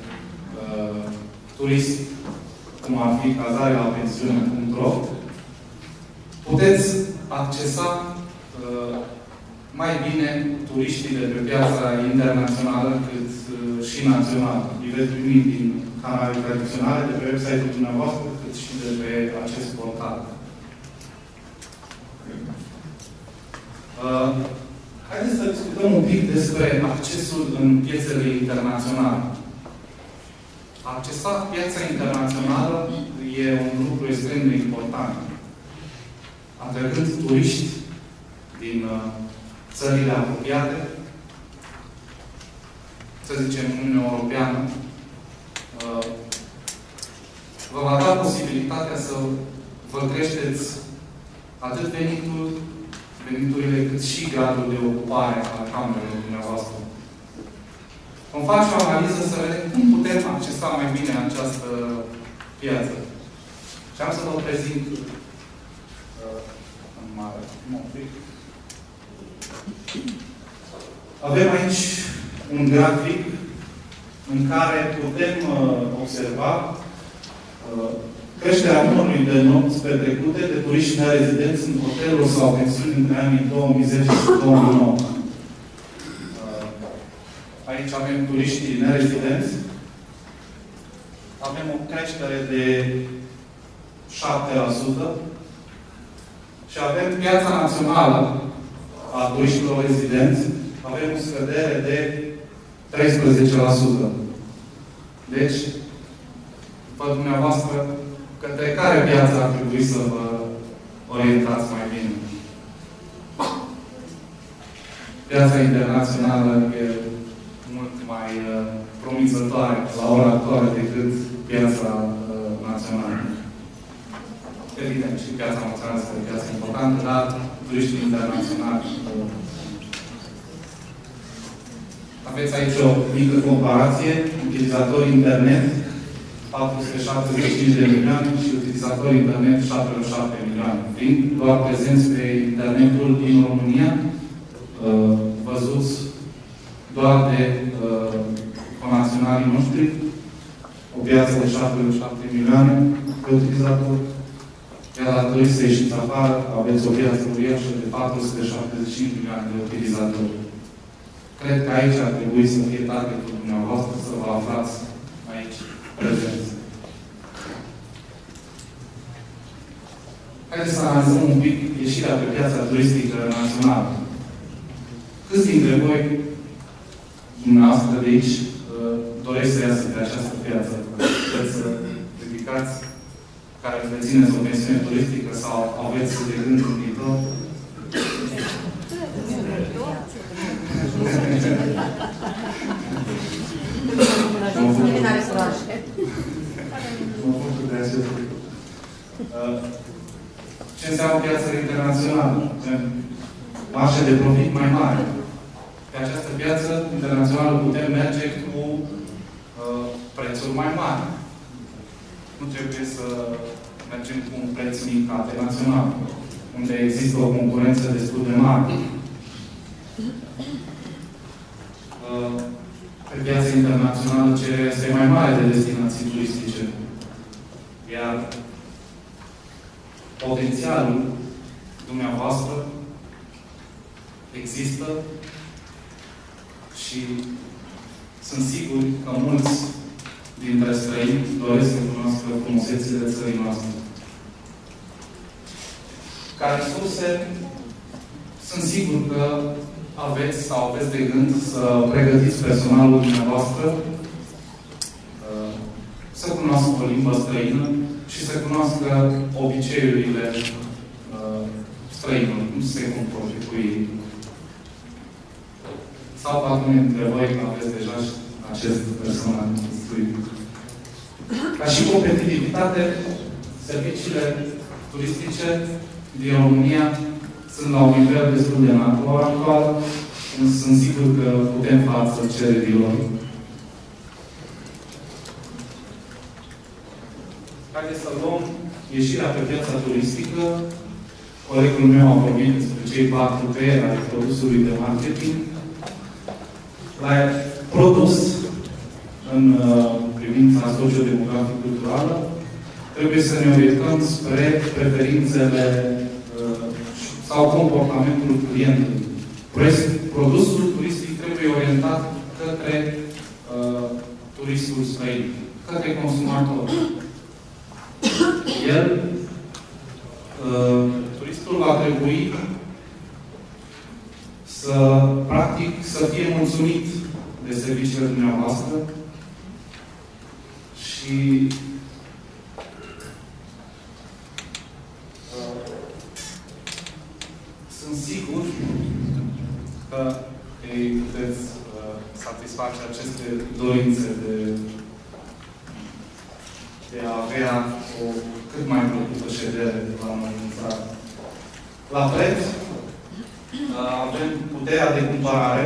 turism, cum ar fi cazarea-pensiune.ro, puteți accesa mai bine turiștii de pe piața internațională cât și națională. Îi veți primi din canale tradiționale, de pe website-ul dumneavoastră, cât și de pe acest portal. Haideți să discutăm un pic despre accesul în piețele internaționale. A accesa piața internațională e un lucru extrem de important. Atrăgând turiști din țările apropiate, să zicem Uniunea Europeană, vă va da posibilitatea să vă creșteți atât veniturile, cât și gradul de ocupare al camerelor dumneavoastră. Vom face o analiză să vedem cum putem accesa mai bine această piață. Și am să vă prezint în mare. Avem aici un grafic în care putem observa creșterea numărului de nopți petrecute de turiști nerezidenți în hoteluri sau pensiuni între anii 2010 și 2009. Aici avem turiștii nerezidenți. Avem o creștere de 7% și avem piața națională a turiștilor rezidenți. Avem o scădere de 13%. Deci, după dumneavoastră, către care piață ar trebui să vă orientați mai bine? Piața internațională e mult mai promițătoare la ora actuală decât piața națională. Evident, și piața națională este o piață importantă, dar turiștii internaționali. Aveți aici o mică comparație. Utilizatori internet 475 de milioane și utilizatori internet 7,7 milioane. Fiind doar prezenți pe internetul din România, văzuți doar de conaționalii noștri, o piață de 7,7 milioane de utilizatori, iar la turiști să ieșiți afară, aveți o piață uriașă de 475 milioane de utilizatori. Cred că aici ar trebui să fie targetul dumneavoastră, să vă aflați aici prezenți. Haideți să analizăm un pic ieșirea pe piața turistică națională. Câți dintre voi, dumneavoastră de aici, doresc să iasă pe această piață? Puteți să ridicați care dețineți o pensiune turistică sau aveți de gând în viitor? Ce înseamnă piața internațională? Marșe de profit mai mari. Pe această piață internațională putem merge cu prețuri mai mari. Nu trebuie să mergem cu un preț mic internațional, unde există o concurență destul de mare. Pe piața internațională cererea este mai mare de destinații turistice. Iar potențialul dumneavoastră există și sunt sigur că mulți dintre străini doresc să cunoască frumusețile țării noastre. Ca resurse, sunt sigur că aveți sau aveți de gând să pregătiți personalul dumneavoastră să cunoască o limbă străină și să cunoască obiceiurile străinilor, cum se comportă cu ei. Sau poate unii dintre voi aveți deja acest personal instruit. Ca și competitivitate, serviciile turistice din România sunt la un nivel destul de înalt la ora actuală, însă sunt sigur că putem față cererilor. Haideți să luăm ieșirea pe piața turistică. Colegul meu a vorbit despre cei 4 P ai produsului de marketing. La produs, în privința socio-demografic-culturală, trebuie să ne orientăm spre preferințele sau comportamentul clientului. Produsul turistic trebuie orientat către turistul străin, către consumator. Turistul va trebui practic, să fie mulțumit de serviciile dumneavoastră și sunt sigur că îi puteți satisface aceste dorințe de a avea o cât mai plăcută ședere la noi în țară. La preț, avem puterea de cumpărare.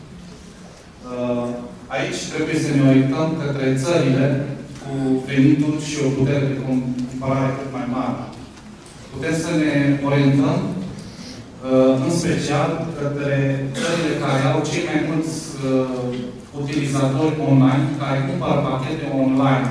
Aici trebuie să ne orientăm către țările cu venituri și o putere de cumpărare cât mai mare. Putem să ne orientăm în special către țările care au cei mai mulți utilizatori online, care cumpără pachete online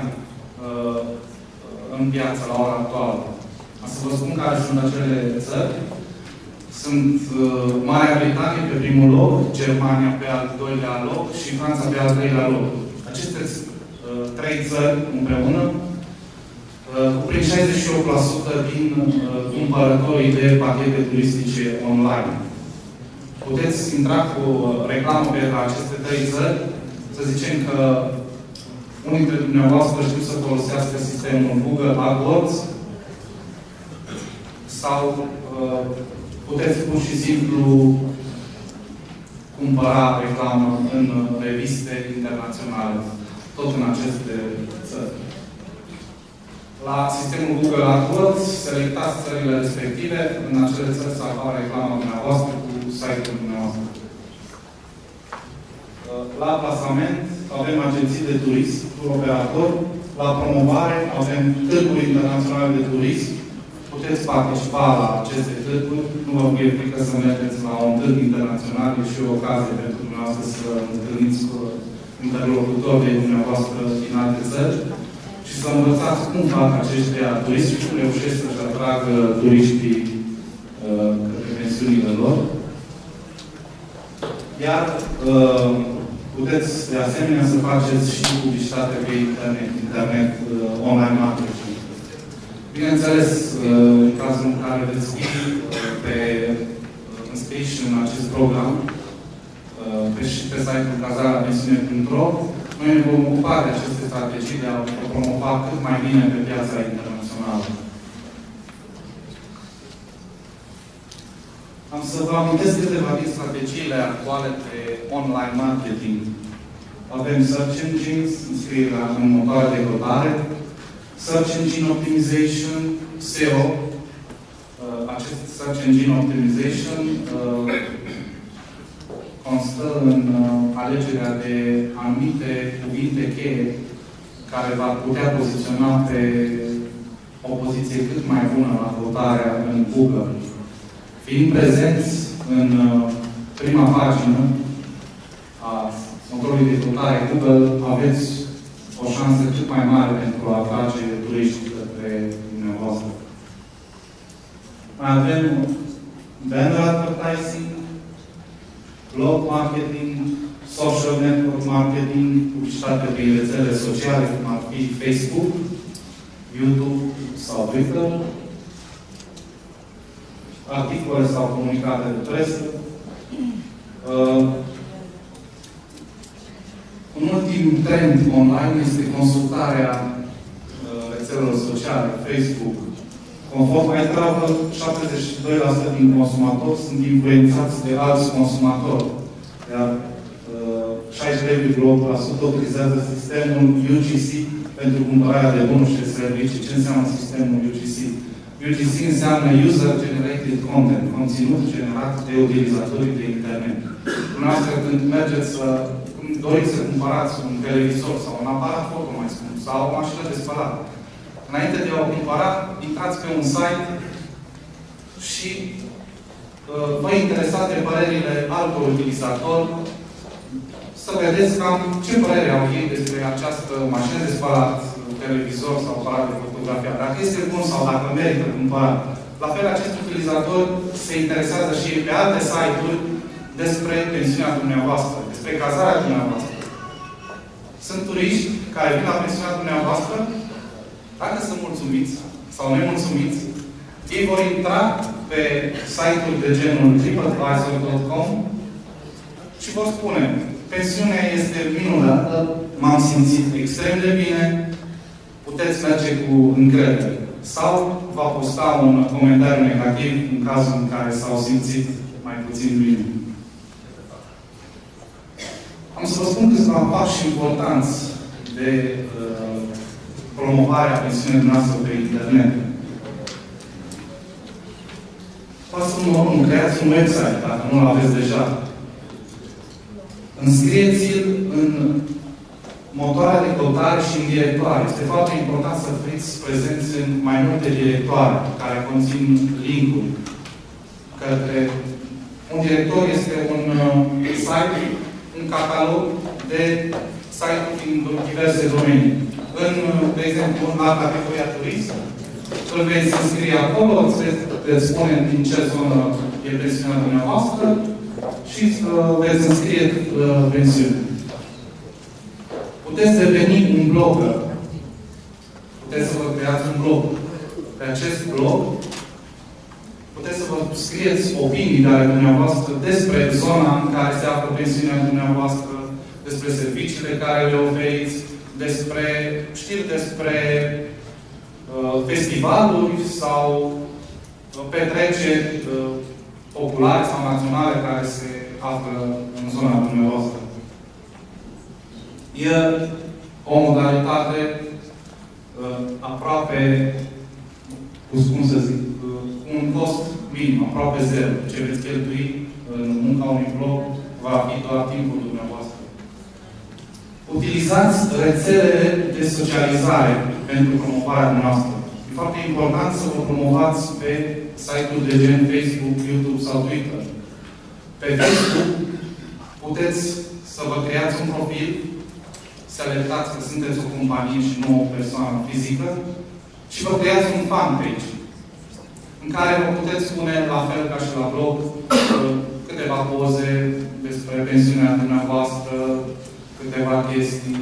în piață la ora actuală. Să vă spun care sunt acele țări. Sunt Marea Britanie pe primul loc, Germania pe al doilea loc și Franța pe al treilea loc. Aceste trei țări împreună cuprind 68% din cumpărătorii de pachete turistice online. Puteți intra cu reclamă pe aceste trei țări, să zicem că unii dintre dumneavoastră știu să folosească sistemul Google AdWords sau puteți pur și simplu cumpăra reclamă în reviste internaționale, tot în aceste țări. La sistemul Google AdWords, selectați țările respective, în acele țări să apară reclama dumneavoastră cu site-ul dumneavoastră. La plasament avem agenții de turism, tur operatori. La promovare avem târguri internaționale de turism. Puteți participa la aceste târguri. Nu vă fie frică să mergeți la un târg internațional, e și o ocazie pentru dumneavoastră să întâlniți cu interlocutorii dumneavoastră din alte țări și să învățați cum fac aceștia turiști și cum reușesc să-și atragă turiștii către pensiunile lor. Iar puteți, de asemenea, să faceți și publicitate pe internet online marketing. Bineînțeles, în cazul în care veți fi înscriși în acest program, și pe site-ul cazarea-pensiune.ro, noi ne vom ocupa de aceste strategii de a promova cât mai bine pe piața internațională. Am să vă amintesc câteva din strategiile actuale pe online marketing. Avem Search Engines, înscrierea în motoare de căutare, Search Engine Optimization, SEO. Acest Search Engine Optimization constă în alegerea de anumite cuvinte cheie care va putea poziționa pe o poziție cât mai bună la căutarea în Google. Fiind prezenți în prima pagină a motorului de căutare Google, aveți o șansă cât mai mare pentru a atrage turiști către dumneavoastră. Mai avem banner advertising, blog marketing, social network marketing, publicitate pe rețele sociale, cum ar fi Facebook, YouTube sau Twitter, articole sau comunicate de presă. Un ultim trend online este consultarea rețelelor sociale, Facebook. Conform iTravel, 72% din consumatori sunt influențați de alți consumatori. Iar 63,8% utilizează sistemul UGC pentru cumpărarea de bunuri și servicii. Ce înseamnă sistemul UGC? UGC înseamnă User Generated Content, conținut generat de utilizatorii de internet. Dumneavoastră, când mergeți să doriți să cumpărați un televizor sau un aparat foto, mai spun, sau o mașină de spălat, înainte de a o cumpăra, intrați pe un site și vă interesați de părerile altor utilizatori, să vedeți cam ce părere au ei despre această mașină de spălat, televizor sau aparat de fotografia. Dacă este bun sau dacă merită cumpărat. La fel, acești utilizatori se interesează și pe alte site-uri despre pensiunea dumneavoastră, despre cazarea dumneavoastră. Sunt turiști care vin la pensiunea dumneavoastră, dacă sunt mulțumiți sau nemulțumiți, ei vor intra pe site-uri de genul tripadvisor.com și vor spune: pensiunea este minunată, m-am simțit extrem de bine, puteți merge cu încredere. Sau va posta un comentariu negativ în cazul în care s-au simțit mai puțin bine. Am să vă spun câțiva pași importanți de promovarea pensiunii noastre pe internet. Pasul numărul 1. Creați un website, dacă nu-l aveți deja. Înscrieți-l în motoare de căutare și în directoare. Este foarte important să fiți prezenți în mai multe directoare care conțin link-uri. către un director este un site, un catalog de site-uri din diverse domenii. De exemplu, la categoria turism, îl veți înscrie acolo, veți spune din ce zonă e pensiunea dumneavoastră și veți înscrie pensiunea. Puteți deveni un blogger. Puteți să vă creați un blog. Pe acest blog puteți să vă scrieți opinii ale dumneavoastră despre zona în care se află pensiunea dumneavoastră, despre serviciile care le oferiți, despre știri despre festivaluri sau petreceri populare sau naționale care se află în zona dumneavoastră. E o modalitate aproape, cum să zic, un cost minim, aproape zero. Ce veți cheltui în munca unui blog va fi doar timpul dumneavoastră. Utilizați rețelele de socializare pentru promovarea noastră. E foarte important să vă promovați pe site-uri de gen Facebook, YouTube sau Twitter. Pe Facebook puteți să vă creați un profil, să alertați că sunteți o companie și nu o persoană fizică și vă creați un fanpage în care vă puteți spune, la fel ca și la blog, câteva poze despre pensiunea dumneavoastră, câteva chestii.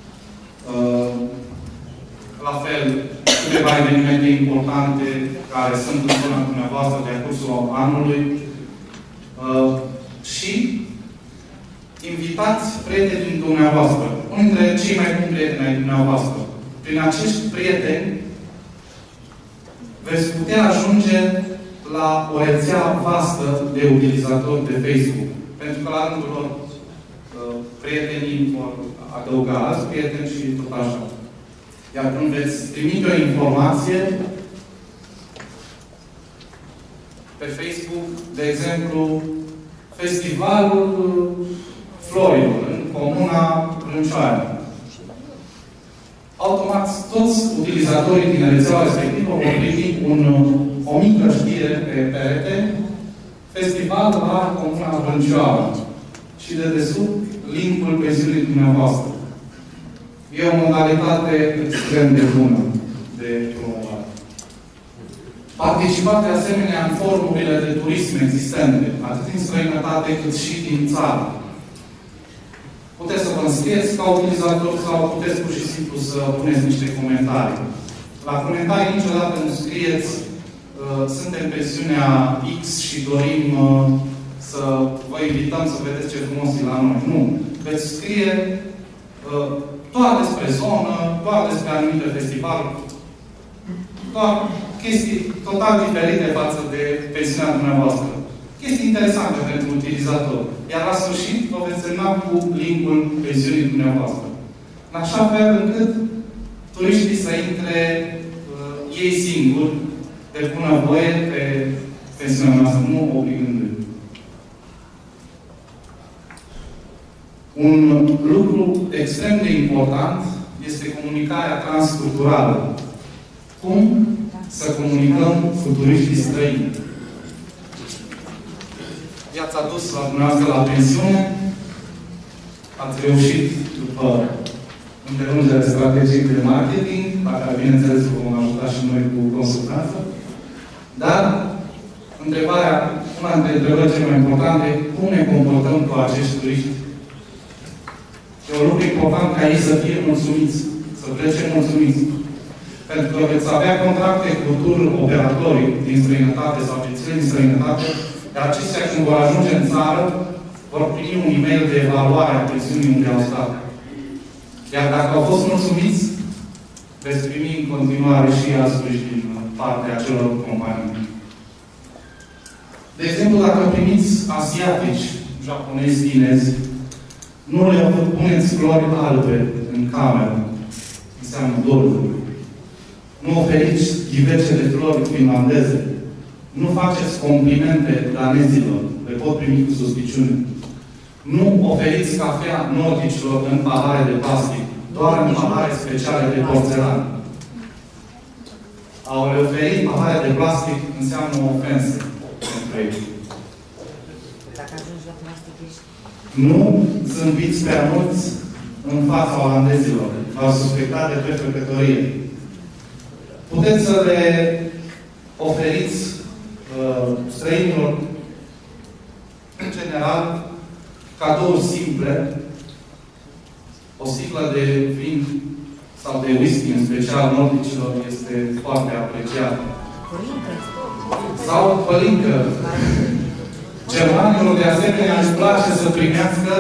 La fel, câteva evenimente importante care sunt în zona dumneavoastră de-a cursul anului. Și invitați prietenii dumneavoastră. Unul dintre cei mai buni prieteni ai dumneavoastră. Prin acești prieteni veți putea ajunge la o rețea vastă de utilizatori de Facebook. Pentru că la rândul lor prietenii vor adăuga alți prieteni și tot așa. Iar când veți trimite o informație pe Facebook, de exemplu, Festivalul Florilor, în comuna Râncioara. Automat, toți utilizatorii din rețeaua respectivă vor primi o mică știre pe perete, Festival la comuna Râncioara. Și de desubt, linkul pensiunii dumneavoastră. E o modalitate extrem de bună de promovare. Participați de asemenea în formurile de turism existente, atât din străinătate cât și din țară. Puteți să vă înscrieți ca utilizator sau puteți pur și simplu să puneți niște comentarii. La comentarii niciodată nu scrieți suntem pensiunea X și dorim să vă invităm să vedeți ce frumos e la noi. Nu. Veți scrie doar despre zonă, doar despre anumite festivaluri, doar chestii total diferite față de pensiunea dumneavoastră. Chestii interesante pentru utilizator. Iar la sfârșit vă veți semna cu linkul pensiunii dumneavoastră. În așa fel încât turiștii să intre ei singuri, de bunăvoie, pe pensiunea noastră, nu obligându-i. Un lucru extrem de important este comunicarea transculturală. Cum să comunicăm cu turiștii străini? I-ați adus la dumneavoastră la pensiune, ați reușit după îndelungere strategic de marketing, la care, bineînțeles, vă vom ajuta și noi cu consultanță. Dar, una dintre întrebările cele mai importante, cum ne comportăm cu acești turiști? E un lucru important ca ei să fie mulțumiți, să plece mulțumiți. Pentru că veți avea contracte cu tur operatorii din străinătate sau agențiile din străinătate, iar acestea, când vor ajunge în țară, vor primi un e-mail de evaluare a pensiunii unde au stat. Iar dacă au fost mulțumiți, veți primi în continuare și astăzi din partea acelor companii. De exemplu, dacă primiți asiatici, japonezi, chinezi, nu le puneți flori albe în cameră. Înseamnă doruri. Nu oferiți ghivece de flori finlandeze. Nu faceți complimente danezilor. Le pot primi cu suspiciune. Nu oferiți cafea nordicilor în pahare de plastic. Doar în pahare speciale de porțelan. A le oferi pahare de plastic înseamnă o ofensă pentru proiect. Nu zâmbiți prea mulți în fața olandezilor. V-au suspectat de prefecătorie. Puteți să le oferiți străinilor, în general, cadouri simple, o sticlă de vin sau de whisky, în special nordicilor, este foarte apreciat. Sau pălincă. Germanilor, de asemenea, își place să primească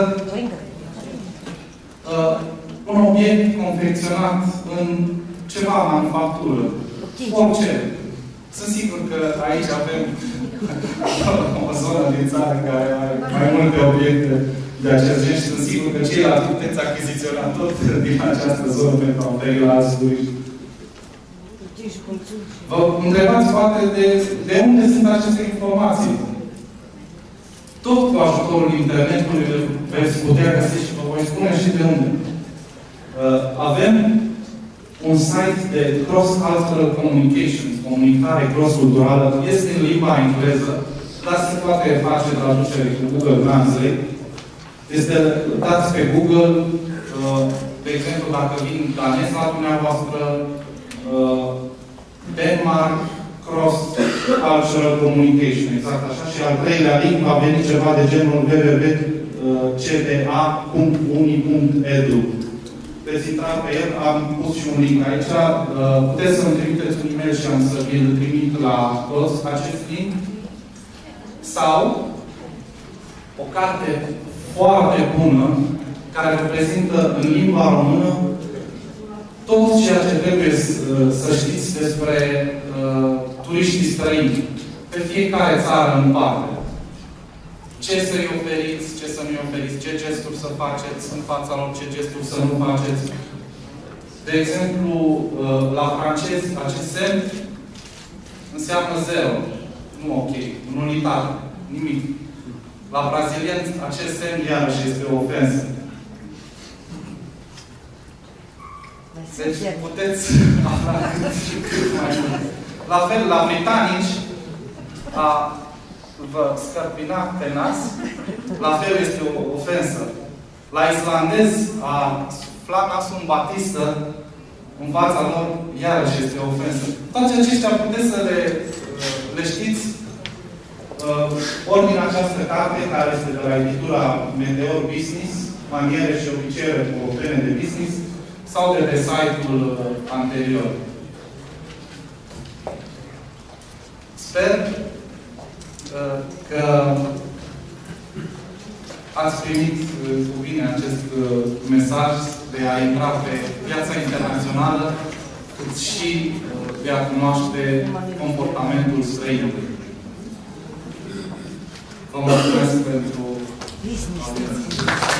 un obiect confecționat în ceva manufactură. Orice. Sunt sigur că aici avem o zonă din țară care are mai multe obiecte de acest gen și sunt sigur că ceilalți puteți achiziționa tot din această zonă pentru a oferi la alți turiști. Vă întrebați poate de unde sunt aceste informații. Tot cu ajutorul internetului veți putea găsi și vă voi spune și de unde. Avem un site de cross-cultural communications, comunicare cross-culturală, este în limba engleză, dar se poate face traducere cu Google Translate. Este dați pe Google, de exemplu, dacă vin danez la dumneavoastră, Denmark Cross-Cultural Communication, exact așa. Și al treilea link va veni ceva de genul www.cda.uni.edu. Veți intra pe el, am pus și un link aici. Puteți să-mi trimiteți un e-mail și am să vi-l trimit la toți acest link. Sau o carte foarte bună care reprezintă în limba română tot ceea ce trebuie să știți despre turiștii străini. Pe fiecare țară în parte. Ce să-i oferiți, ce să nu-i oferiți, ce gesturi să faceți în fața lor, ce gesturi să nu faceți. De exemplu, la francezi, acest semn înseamnă zero. Nu ok. Nulitate. Nimic. La brazilieni, acest semn iarăși este o ofensă. Deci puteți afla cât mai mult. La fel, la britanici, a vă scărpina pe nas, la fel este o ofensă. La islandez, a sufla nasul în batistă, în fața lor, iarăși este o ofensă. Toate acestea puteți să le știți ori din această carte, care este de la editura Meteor Business, maniere și obiceiuri europene de business, sau de pe site-ul anterior. Sper că ați primit cu bine acest mesaj de a intra pe piața internațională, cât și de a cunoaște comportamentul străinului. Vă mulțumesc pentru audiență.